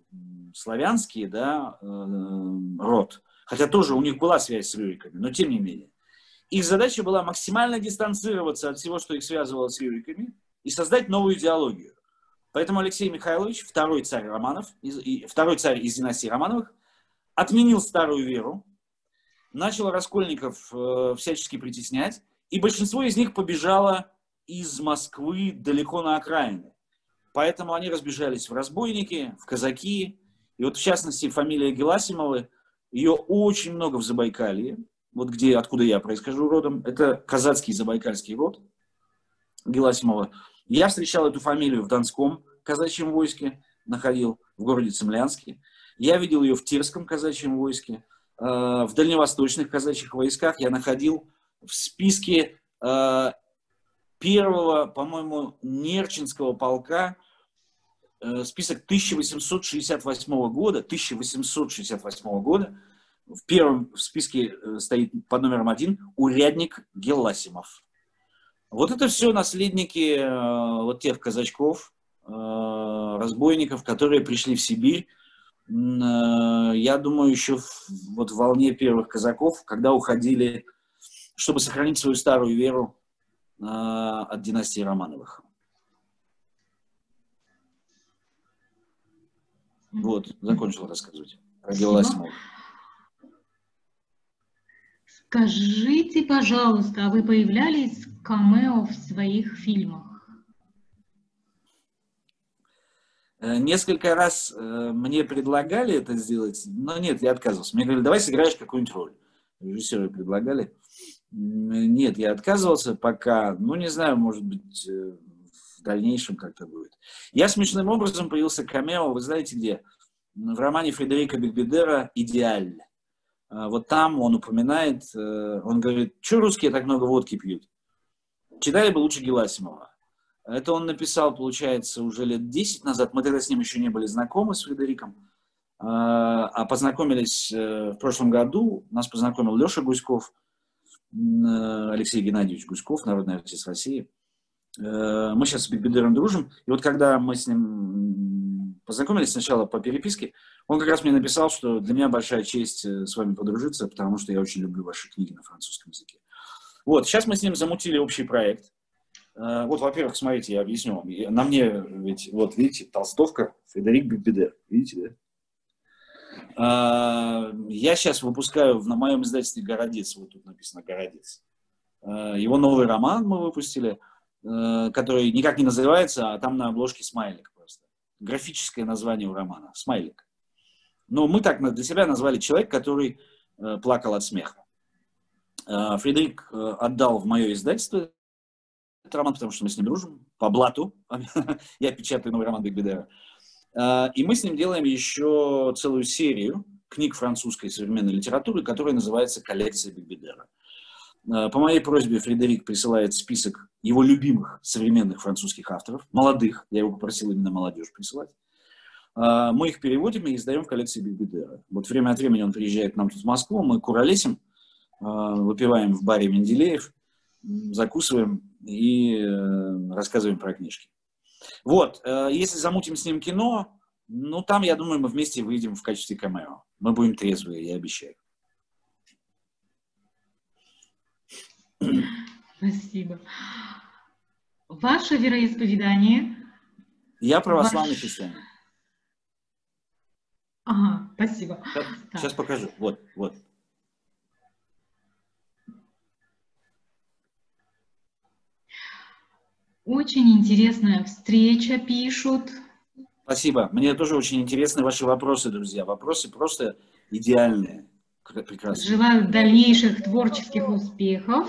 славянский, да, род, хотя тоже у них была связь с Рюриками, но тем не менее. Их задача была максимально дистанцироваться от всего, что их связывало с Рюриками, и создать новую идеологию. Поэтому Алексей Михайлович, второй царь Романов, второй царь из династии Романовых, отменил старую веру, начал раскольников всячески притеснять, и большинство из них побежало из Москвы далеко на окраины. Поэтому они разбежались в разбойники, в казаки. И вот в частности фамилия Геласимовы, ее очень много в Забайкалье, вот где, откуда я происхожу родом, это казацкий забайкальский род Геласимова. Я встречал эту фамилию в Донском казачьем войске, находил в городе Цимлянске. Я видел ее в Терском казачьем войске, в дальневосточных казачьих войсках я находил в списке первого, по-моему, Нерчинского полка, список тысяча восемьсот шестьдесят восьмого года, тысяча восемьсот шестьдесят восьмого года, в первом в списке стоит под номером один урядник Геласимов. Вот это все наследники вот тех казачков, разбойников, которые пришли в Сибирь, я думаю, еще в, вот в волне первых казаков, когда уходили, чтобы сохранить свою старую веру от династии Романовых. Вот, закончил рассказывать про Геласимова. Скажите, пожалуйста, а вы появлялись в камео в своих фильмах? Несколько раз мне предлагали это сделать, но нет, я отказывался. Мне говорили, давай сыграешь какую-нибудь роль. Режиссеры предлагали. Нет, я отказывался пока, ну не знаю, может быть, в дальнейшем как-то будет. Я смешным образом появился камео, вы знаете где? В романе Фредерика Бельбедера «Идеаль». Вот там он упоминает, он говорит, что русские так много водки пьют? Читали бы лучше Геласимова. Это он написал, получается, уже лет десять назад. Мы тогда с ним еще не были знакомы, с Фредериком. А познакомились в прошлом году. Нас познакомил Леша Гуськов, Алексей Геннадьевич Гуськов, народный артист России. Мы сейчас с Бельбедером дружим. И вот когда мы с ним познакомились сначала по переписке, он как раз мне написал, что для меня большая честь с вами подружиться, потому что я очень люблю ваши книги на французском языке. Вот, сейчас мы с ним замутили общий проект. Вот, во-первых, смотрите, я объясню вам. На мне, ведь, вот, видите, толстовка, Фредерик Бельбедер. Видите, да? Я сейчас выпускаю на моем издательстве «Городец», вот тут написано «Городец». Его новый роман мы выпустили, который никак не называется, а там на обложке смайлик просто. Графическое название у романа. Смайлик. Но мы так для себя назвали «Человек, который плакал от смеха». Фредерик отдал в мое издательство этот роман, потому что мы с ним дружим, по блату. Я печатаю новый роман Бельбедера. И мы с ним делаем еще целую серию книг французской современной литературы, которая называется «Коллекция Бельбедера». По моей просьбе Фредерик присылает список его любимых современных французских авторов, молодых, я его попросил именно молодежь присылать. Мы их переводим и издаем в коллекции Бельбедера. Вот время от времени он приезжает к нам тут в Москву, мы куролесим, выпиваем в баре «Менделеев», закусываем и рассказываем про книжки. Вот, если замутим с ним кино, ну там, я думаю, мы вместе выйдем в качестве камео. Мы будем трезвые, я обещаю. Спасибо. Ваше вероисповедание? Я православный Ваш... христианин. Ага, спасибо. Сейчас, сейчас покажу. Вот, вот. Очень интересная встреча, пишут. Спасибо. Мне тоже очень интересны ваши вопросы, друзья. Вопросы просто идеальные. Прекрасно. Желаю дальнейших творческих успехов.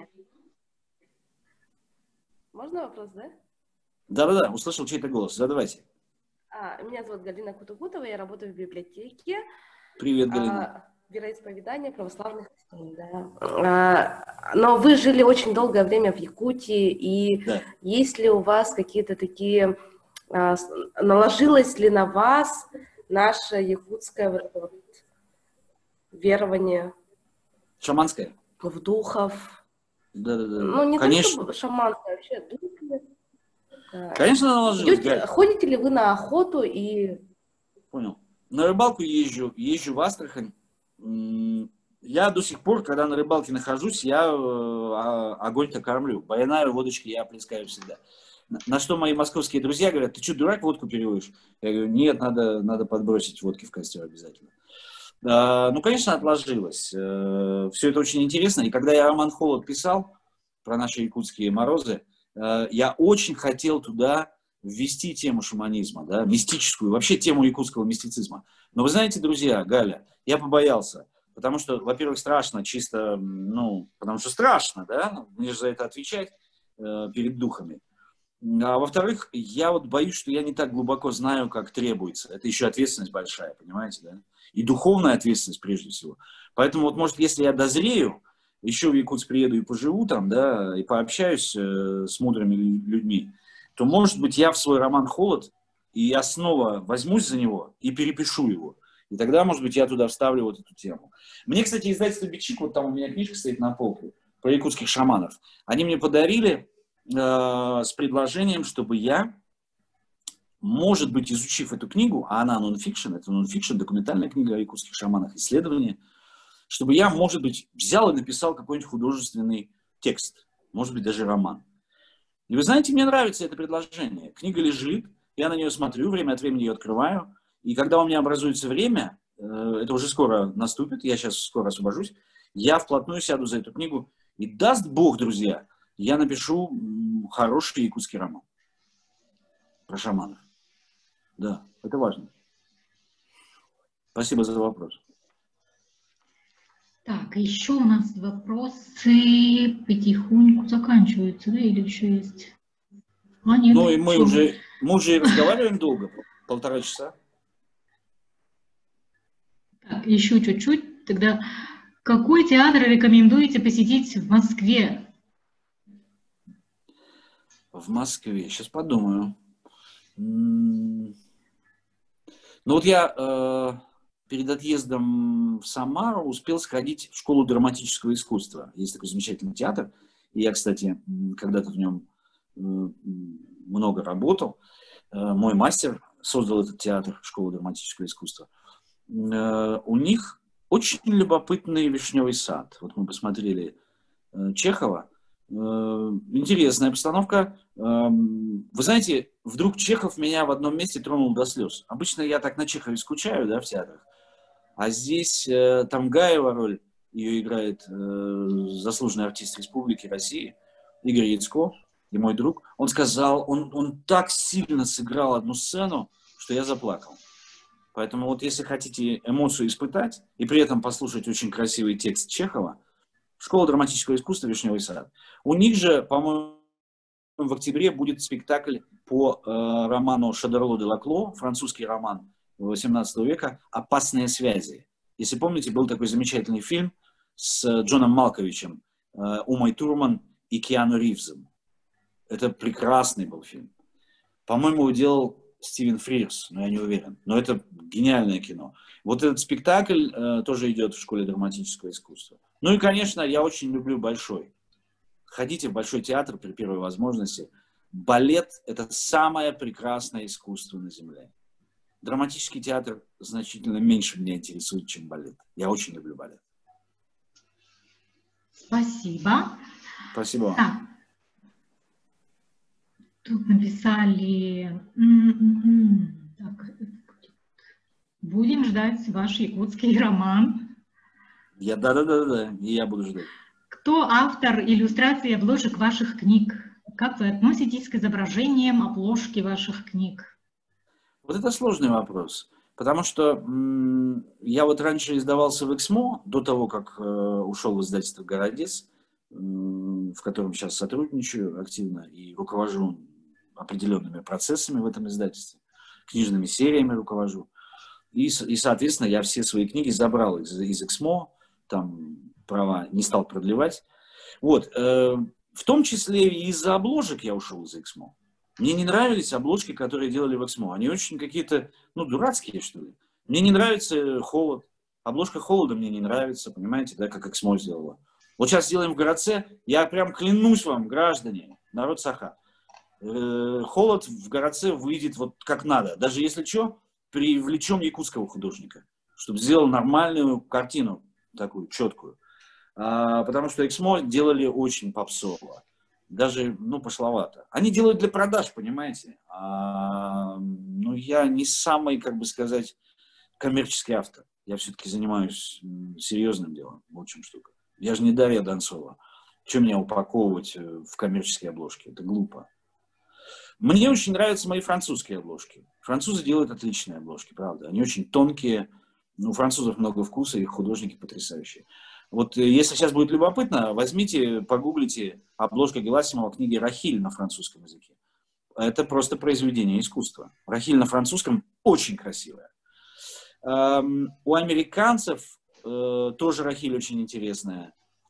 Можно вопрос, да? Да-да-да, услышал чей-то голос. Задавайте. А, меня зовут Галина Кутугутова, я работаю в библиотеке. Привет, Галина. А, вероисповедание православных христиан, да. А, но вы жили очень долгое время в Якутии, и да. Есть ли у вас какие-то такие... А, наложилось ли на вас наше якутское верование? Шаманское? В духов? Да-да-да. Ну, не Конечно. только шаманское, вообще духи. Конечно, наложилось. Идете, ходите ли вы на охоту и Понял. На рыбалку езжу, езжу в Астрахань. Я до сих пор, когда на рыбалке нахожусь, я огонь-то кормлю. Баянаю, водочки я плескаю всегда. На что мои московские друзья говорят: ты что, дурак, водку переводишь? Я говорю: нет, надо, надо подбросить водки в костер обязательно. Ну, конечно, отложилось. Все это очень интересно. И когда я роман «Холод» писал про наши якутские морозы, я очень хотел туда ввести тему шаманизма, да, мистическую, вообще тему якутского мистицизма. Но вы знаете, друзья, Галя, я побоялся. Потому что, во-первых, страшно чисто, ну, потому что страшно, да, мне же за это отвечать э, перед духами. А во-вторых, я вот боюсь, что я не так глубоко знаю, как требуется. Это еще ответственность большая, понимаете, да? И духовная ответственность прежде всего. Поэтому вот, может, если я дозрею, еще в Якутск приеду и поживу там, да, и пообщаюсь э, с мудрыми людьми, то, может быть, я в свой роман «Холод» и я снова возьмусь за него и перепишу его. И тогда, может быть, я туда вставлю вот эту тему. Мне, кстати, издательство «Бичик», вот там у меня книжка стоит на полке, про якутских шаманов. Они мне подарили э, с предложением, чтобы я, может быть, изучив эту книгу, а она нон-фикшн, это нон-фикшн, документальная книга о якутских шаманах, исследования, чтобы я, может быть, взял и написал какой-нибудь художественный текст, может быть, даже роман. И вы знаете, мне нравится это предложение. Книга лежит, я на нее смотрю, время от времени ее открываю, и когда у меня образуется время, это уже скоро наступит, я сейчас скоро освобожусь, я вплотную сяду за эту книгу, и даст Бог, друзья, я напишу хороший якутский роман про шаманов. Да, это важно. Спасибо за вопрос. Так, еще у нас вопросы потихоньку заканчиваются, да, или еще есть? А, нет, ну и мы уже, мы уже разговариваем долго, полтора часа. Так, еще чуть-чуть. Тогда какой театр рекомендуете посетить в Москве? В Москве. Сейчас подумаю. Ну вот я э, перед отъездом в Самару успел сходить в школу драматического искусства. Есть такой замечательный театр. И я, кстати, когда-то в нем э, много работал. Э, мой мастер создал этот театр, школу драматического искусства. У них очень любопытный вишневый сад. Вот мы посмотрели Чехова. Интересная постановка. Вы знаете, вдруг Чехов меня в одном месте тронул до слез. Обычно я так на Чехове скучаю, да, в театрах. А здесь там Гаева роль, ее играет заслуженный артист Республики России Игорь Яцко, и мой друг. Он сказал, он, он так сильно сыграл одну сцену, что я заплакал. Поэтому вот если хотите эмоцию испытать и при этом послушать очень красивый текст Чехова, школа драматического искусства «Вишневый сад». У них же, по-моему, в октябре будет спектакль по э, роману Шодерло де Лакло, французский роман восемнадцатого века «Опасные связи». Если помните, был такой замечательный фильм с Джоном Малковичем, э, Умой Турман и Киану Ривзом. Это прекрасный был фильм. По-моему, делал Стивен Фрирс, но я не уверен. Но это гениальное кино. Вот этот спектакль э, тоже идет в школе драматического искусства. Ну и, конечно, я очень люблю Большой. Ходите в Большой театр при первой возможности. Балет – это самое прекрасное искусство на земле. Драматический театр значительно меньше меня интересует, чем балет. Я очень люблю балет. Спасибо. Спасибо вам. Так. Тут написали... М-м-м. Так. Будем ждать ваш якутский роман. Я, да-да-да, и я буду ждать. Кто автор иллюстрации и обложек ваших книг? Как вы относитесь к изображениям обложки ваших книг? Вот это сложный вопрос. Потому что м- я вот раньше издавался в Эксмо, до того, как э, ушел в издательство «Городец», э, в котором сейчас сотрудничаю активно и руковожу определенными процессами в этом издательстве, книжными сериями руковожу. И, и соответственно, я все свои книги забрал из, из Эксмо, там права не стал продлевать. Вот, э, в том числе и из-за обложек я ушел из Эксмо. Мне не нравились обложки, которые делали в Эксмо. Они очень какие-то, ну, дурацкие, что ли. Мне не нравится «Холод». Обложка «Холода» мне не нравится, понимаете, да, как Эксмо сделала. Вот сейчас сделаем в «Городце». Я прям клянусь вам, граждане, народ Саха. Э, «Холод» в «Городце» выйдет вот как надо. Даже если что, привлечем якутского художника, чтобы сделал нормальную картину, такую четкую. А, потому что Эксмо делали очень попсово. Даже, ну, пошловато. Они делают для продаж, понимаете? А, ну, я не самый, как бы сказать, коммерческий автор. Я все-таки занимаюсь серьезным делом. Вот в чем штука. Я же не Дарья Донцова. Что меня упаковывать в коммерческие обложки? Это глупо. Мне очень нравятся мои французские обложки. Французы делают отличные обложки, правда. Они очень тонкие. У французов много вкуса, их художники потрясающие. Вот если сейчас будет любопытно, возьмите, погуглите обложка Геласимова книги «Рахиль» на французском языке. Это просто произведение искусства. «Рахиль» на французском очень красивая. Эм, у американцев э, тоже «Рахиль» очень интересная.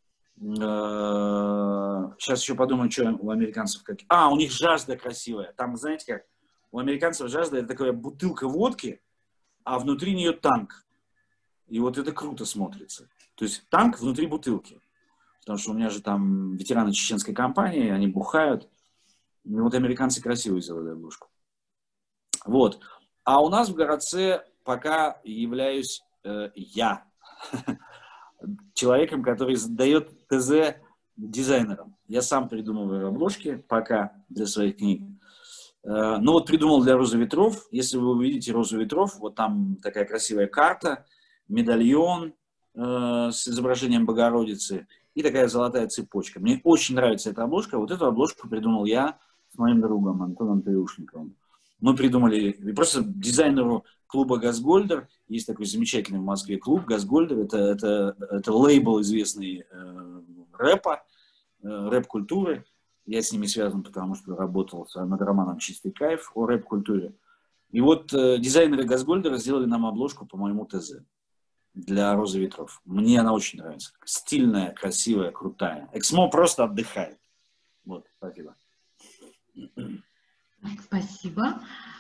Э, сейчас еще подумаю, что у американцев как. А, у них «Жажда» красивая. Там, знаете как, у американцев «Жажда» это такая бутылка водки, а внутри нее танк. И вот это круто смотрится. То есть танк внутри бутылки. Потому что у меня же там ветераны чеченской кампании, они бухают. И вот американцы красиво сделали обложку. Вот. А у нас в городце пока являюсь э, я. Человеком, который дает ТЗ дизайнерам. Я сам придумываю обложки пока для своих книг. Э, ну вот придумал для «Розы ветров». Если вы увидите «Розу ветров», вот там такая красивая карта, медальон э, с изображением Богородицы и такая золотая цепочка. Мне очень нравится эта обложка. Вот эту обложку придумал я с моим другом Антоном Триушниковым. Мы придумали, просто дизайнеру клуба «Газгольдер», есть такой замечательный в Москве клуб «Газгольдер», это, это, это лейбл известный э, рэпа, э, рэп-культуры. Я с ними связан, потому что работал над романом «Чистый кайф» о рэп-культуре. И вот э, дизайнеры «Газгольдера» сделали нам обложку по моему ТЗ для «Розы ветров». Мне она очень нравится. Стильная, красивая, крутая. Эксмо просто отдыхает. Вот, спасибо. Спасибо.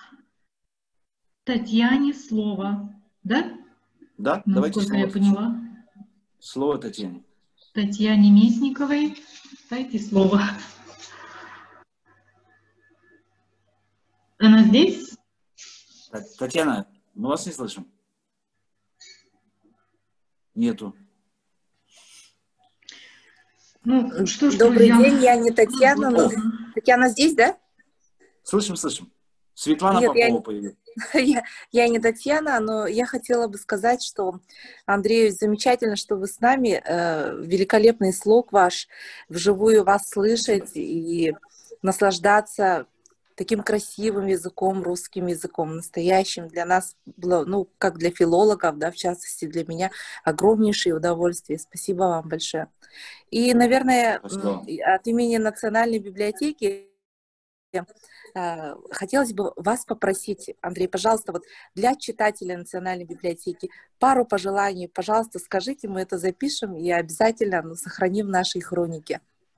Татьяне слово. Да? Да, ну, давайте сколько слово. я поняла. Слово Татьяне. Татьяне Мясниковой. Дайте слово. Она здесь? Татьяна, мы вас не слышим. Нету. Ну, что ж, Добрый друзья. день, я не Татьяна. Но... Татьяна здесь, да? Слышим, слышим. Светлана Нет, Попова я... появилась. Я, я не Татьяна, но я хотела бы сказать, что, Андрей, замечательно, что вы с нами. Э, великолепный слог ваш, вживую вас слышать и наслаждаться таким красивым языком, русским языком, настоящим. Для нас было, ну, как для филологов, да, в частности, для меня, огромнейшее удовольствие. Спасибо вам большое. И, наверное, Спасибо. От имени Национальной библиотеки хотелось бы вас попросить, Андрей, пожалуйста, вот для читателя Национальной библиотеки пару пожеланий, пожалуйста, скажите, мы это запишем и обязательно ну, сохраним в нашей хронике.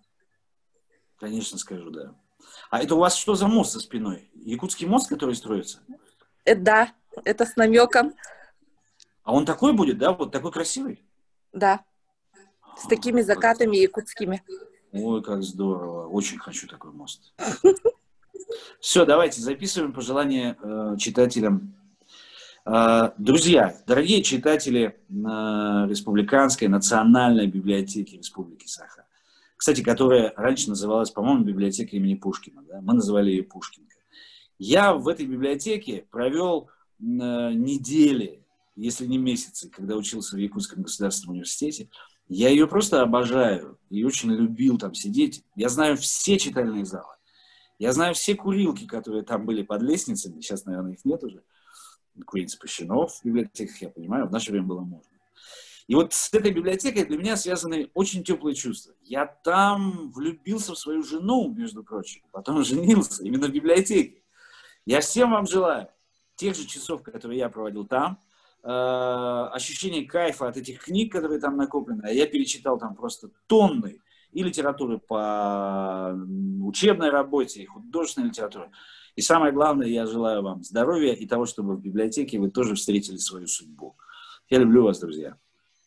Конечно, скажу, да. А это у вас что за мост за спиной? Якутский мост, который строится? Да, это с намеком. А он такой будет, да? Вот такой красивый? Да, с такими закатами якутскими. Ой, как здорово. Очень хочу такой мост. Все, давайте записываем пожелания э, читателям. Э, друзья, дорогие читатели э, Республиканской национальной библиотеки Республики Саха, кстати, которая раньше называлась, по-моему, библиотека имени Пушкина. Да? Мы называли ее Пушкинка. Я в этой библиотеке провел э, недели, если не месяцы, когда учился в Якутском государственном университете. Я ее просто обожаю и очень любил там сидеть. Я знаю все читальные залы. Я знаю все курилки, которые там были под лестницами. Сейчас, наверное, их нет уже. Курить запрещено в библиотеках, я понимаю. В наше время было можно. И вот с этой библиотекой для меня связаны очень теплые чувства. Я там влюбился в свою жену, между прочим. Потом женился именно в библиотеке. Я всем вам желаю тех же часов, которые я проводил там. Э, ощущение кайфа от этих книг, которые там накоплены. А я перечитал там просто тонны. И литературы по учебной работе, и художественной литературы. И самое главное, я желаю вам здоровья и того, чтобы в библиотеке вы тоже встретили свою судьбу. Я люблю вас, друзья.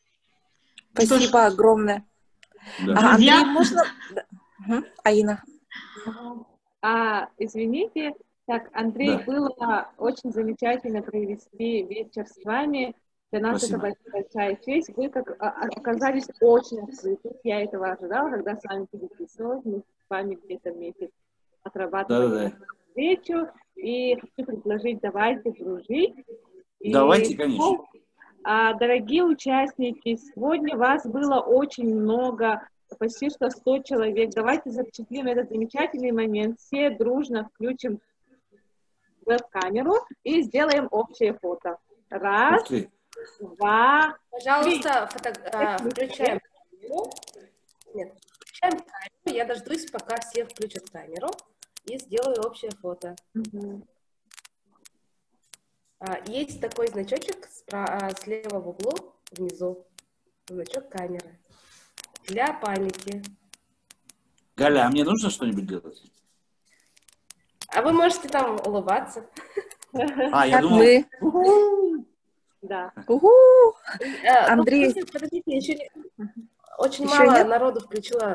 Спасибо огромное. Да. А, Андрей, можно... Угу. Аина. А, извините, Так, Андрей, Да. было очень замечательно провести вечер с вами. Для нас Спасибо. это большая честь. Вы как а, оказались очень открыты. Я этого ожидала, когда с вами переписывалась. Мы с вами где-то месяц отрабатывали Да-да-да. встречу. И хочу предложить, давайте дружить. И, Давайте, конечно. а, дорогие участники, сегодня вас было очень много, почти что сто человек. Давайте запечатлим этот замечательный момент. Все дружно включим веб-камеру и сделаем общее фото. Раз, Ух ты. два, Пожалуйста, фото... а, включаем камеру. Нет, включаем камеру. Я дождусь, пока все включат камеру и сделаю общее фото. Угу. А, есть такой значочек спра... слева в углу, внизу. Значок камеры. Для памяти. Галя, а мне нужно что-нибудь делать? А вы можете там улыбаться. А, я Как думал... мы. Да. Уху! А, ну, Андрей. подождите, подождите, еще не... Очень Еще мало нет? народу включила.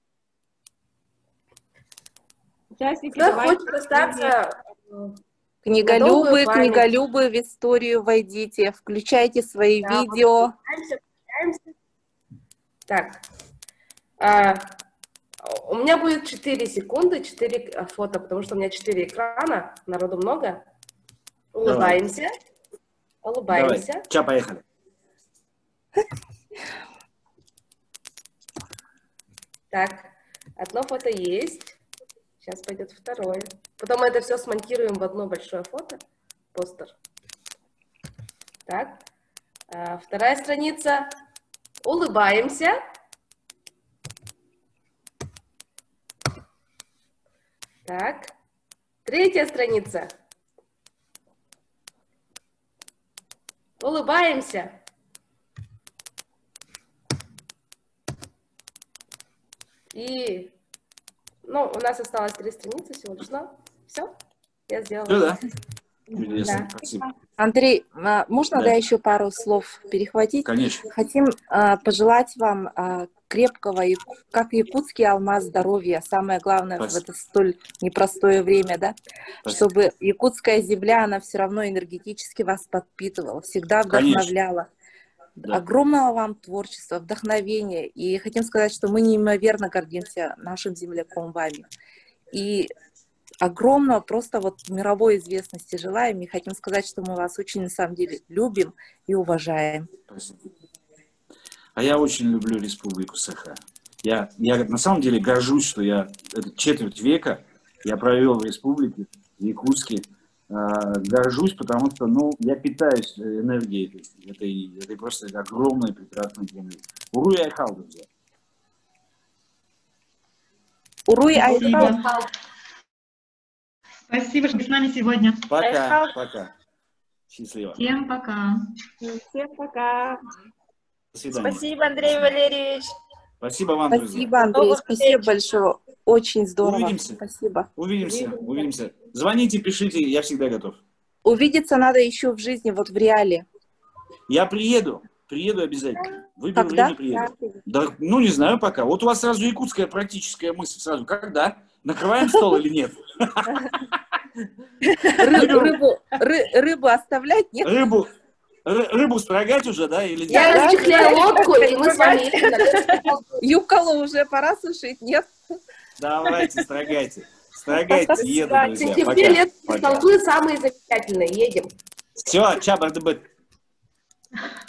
Участники, Кто давайте хочет остаться? Книголюбы, долгую память. книголюбы, в историю войдите, включайте свои Да, видео. Включаемся, включаемся. Так. А, у меня будет четыре секунды, четыре фото, потому что у меня четыре экрана, народу много. Улыбаемся. Улыбаемся. Давай, ча, поехали. Так, одно фото есть. Сейчас пойдет второе. Потом мы это все смонтируем в одно большое фото. Постер. Так. А, вторая страница. Улыбаемся. Так. Третья страница. Улыбаемся. И, ну, у нас осталось три страницы всего лишь, но все, я сделала. Ну да. Чудесно, Да. спасибо. Андрей, а, можно Да. да. еще пару слов перехватить? Конечно. Хотим а, пожелать вам а, крепкого, и, как якутский алмаз, здоровья. Самое главное Спасибо. в это столь непростое время, да? Спасибо. Чтобы якутская земля, она все равно энергетически вас подпитывала, всегда Конечно. вдохновляла. Да. Огромного вам творчества, вдохновения. И хотим сказать, что мы неимоверно гордимся нашим земляком вами. И огромного просто вот мировой известности желаем. И хотим сказать, что мы вас очень на самом деле любим и уважаем. Спасибо. А я очень люблю Республику Саха. Я, я на самом деле горжусь, что я этот четверть века я провел в Республике, в Якутске. Э, горжусь, потому что, ну, я питаюсь энергией этой, этой, этой просто огромной прекрасной земли. Уруй Айхал, друзья. Уруй Спасибо. Айхал. Спасибо, что вы с нами сегодня. Пока, Айхал. пока. Счастливо. Всем пока. Всем пока. До свидания. Спасибо, Андрей Валерьевич. Спасибо вам, друзья. Спасибо, Андрей, Новых спасибо встреч. большое. Очень здорово. Увидимся. Спасибо. Увидимся, увидимся. Звоните, пишите, я всегда готов. Увидеться надо еще в жизни, вот в реале. Я приеду, приеду обязательно. Выберу Когда? время, приеду. Да, ну, не знаю пока. Вот у вас сразу якутская практическая мысль сразу. Когда? Накрываем стол или нет? Ры- Рыбу, ры- рыбу оставлять, нет? Рыбу, ры- рыбу строгать уже, да, или нет? Я Да, расчехляю да. лодку, и мы с вами едем на Юколу уже пора сушить, нет? Давайте, строгайте. Строгайте, еду, В друзья. сентябре Пока. летние Пока. столбы самые замечательные. Едем. Все, чабар дебет.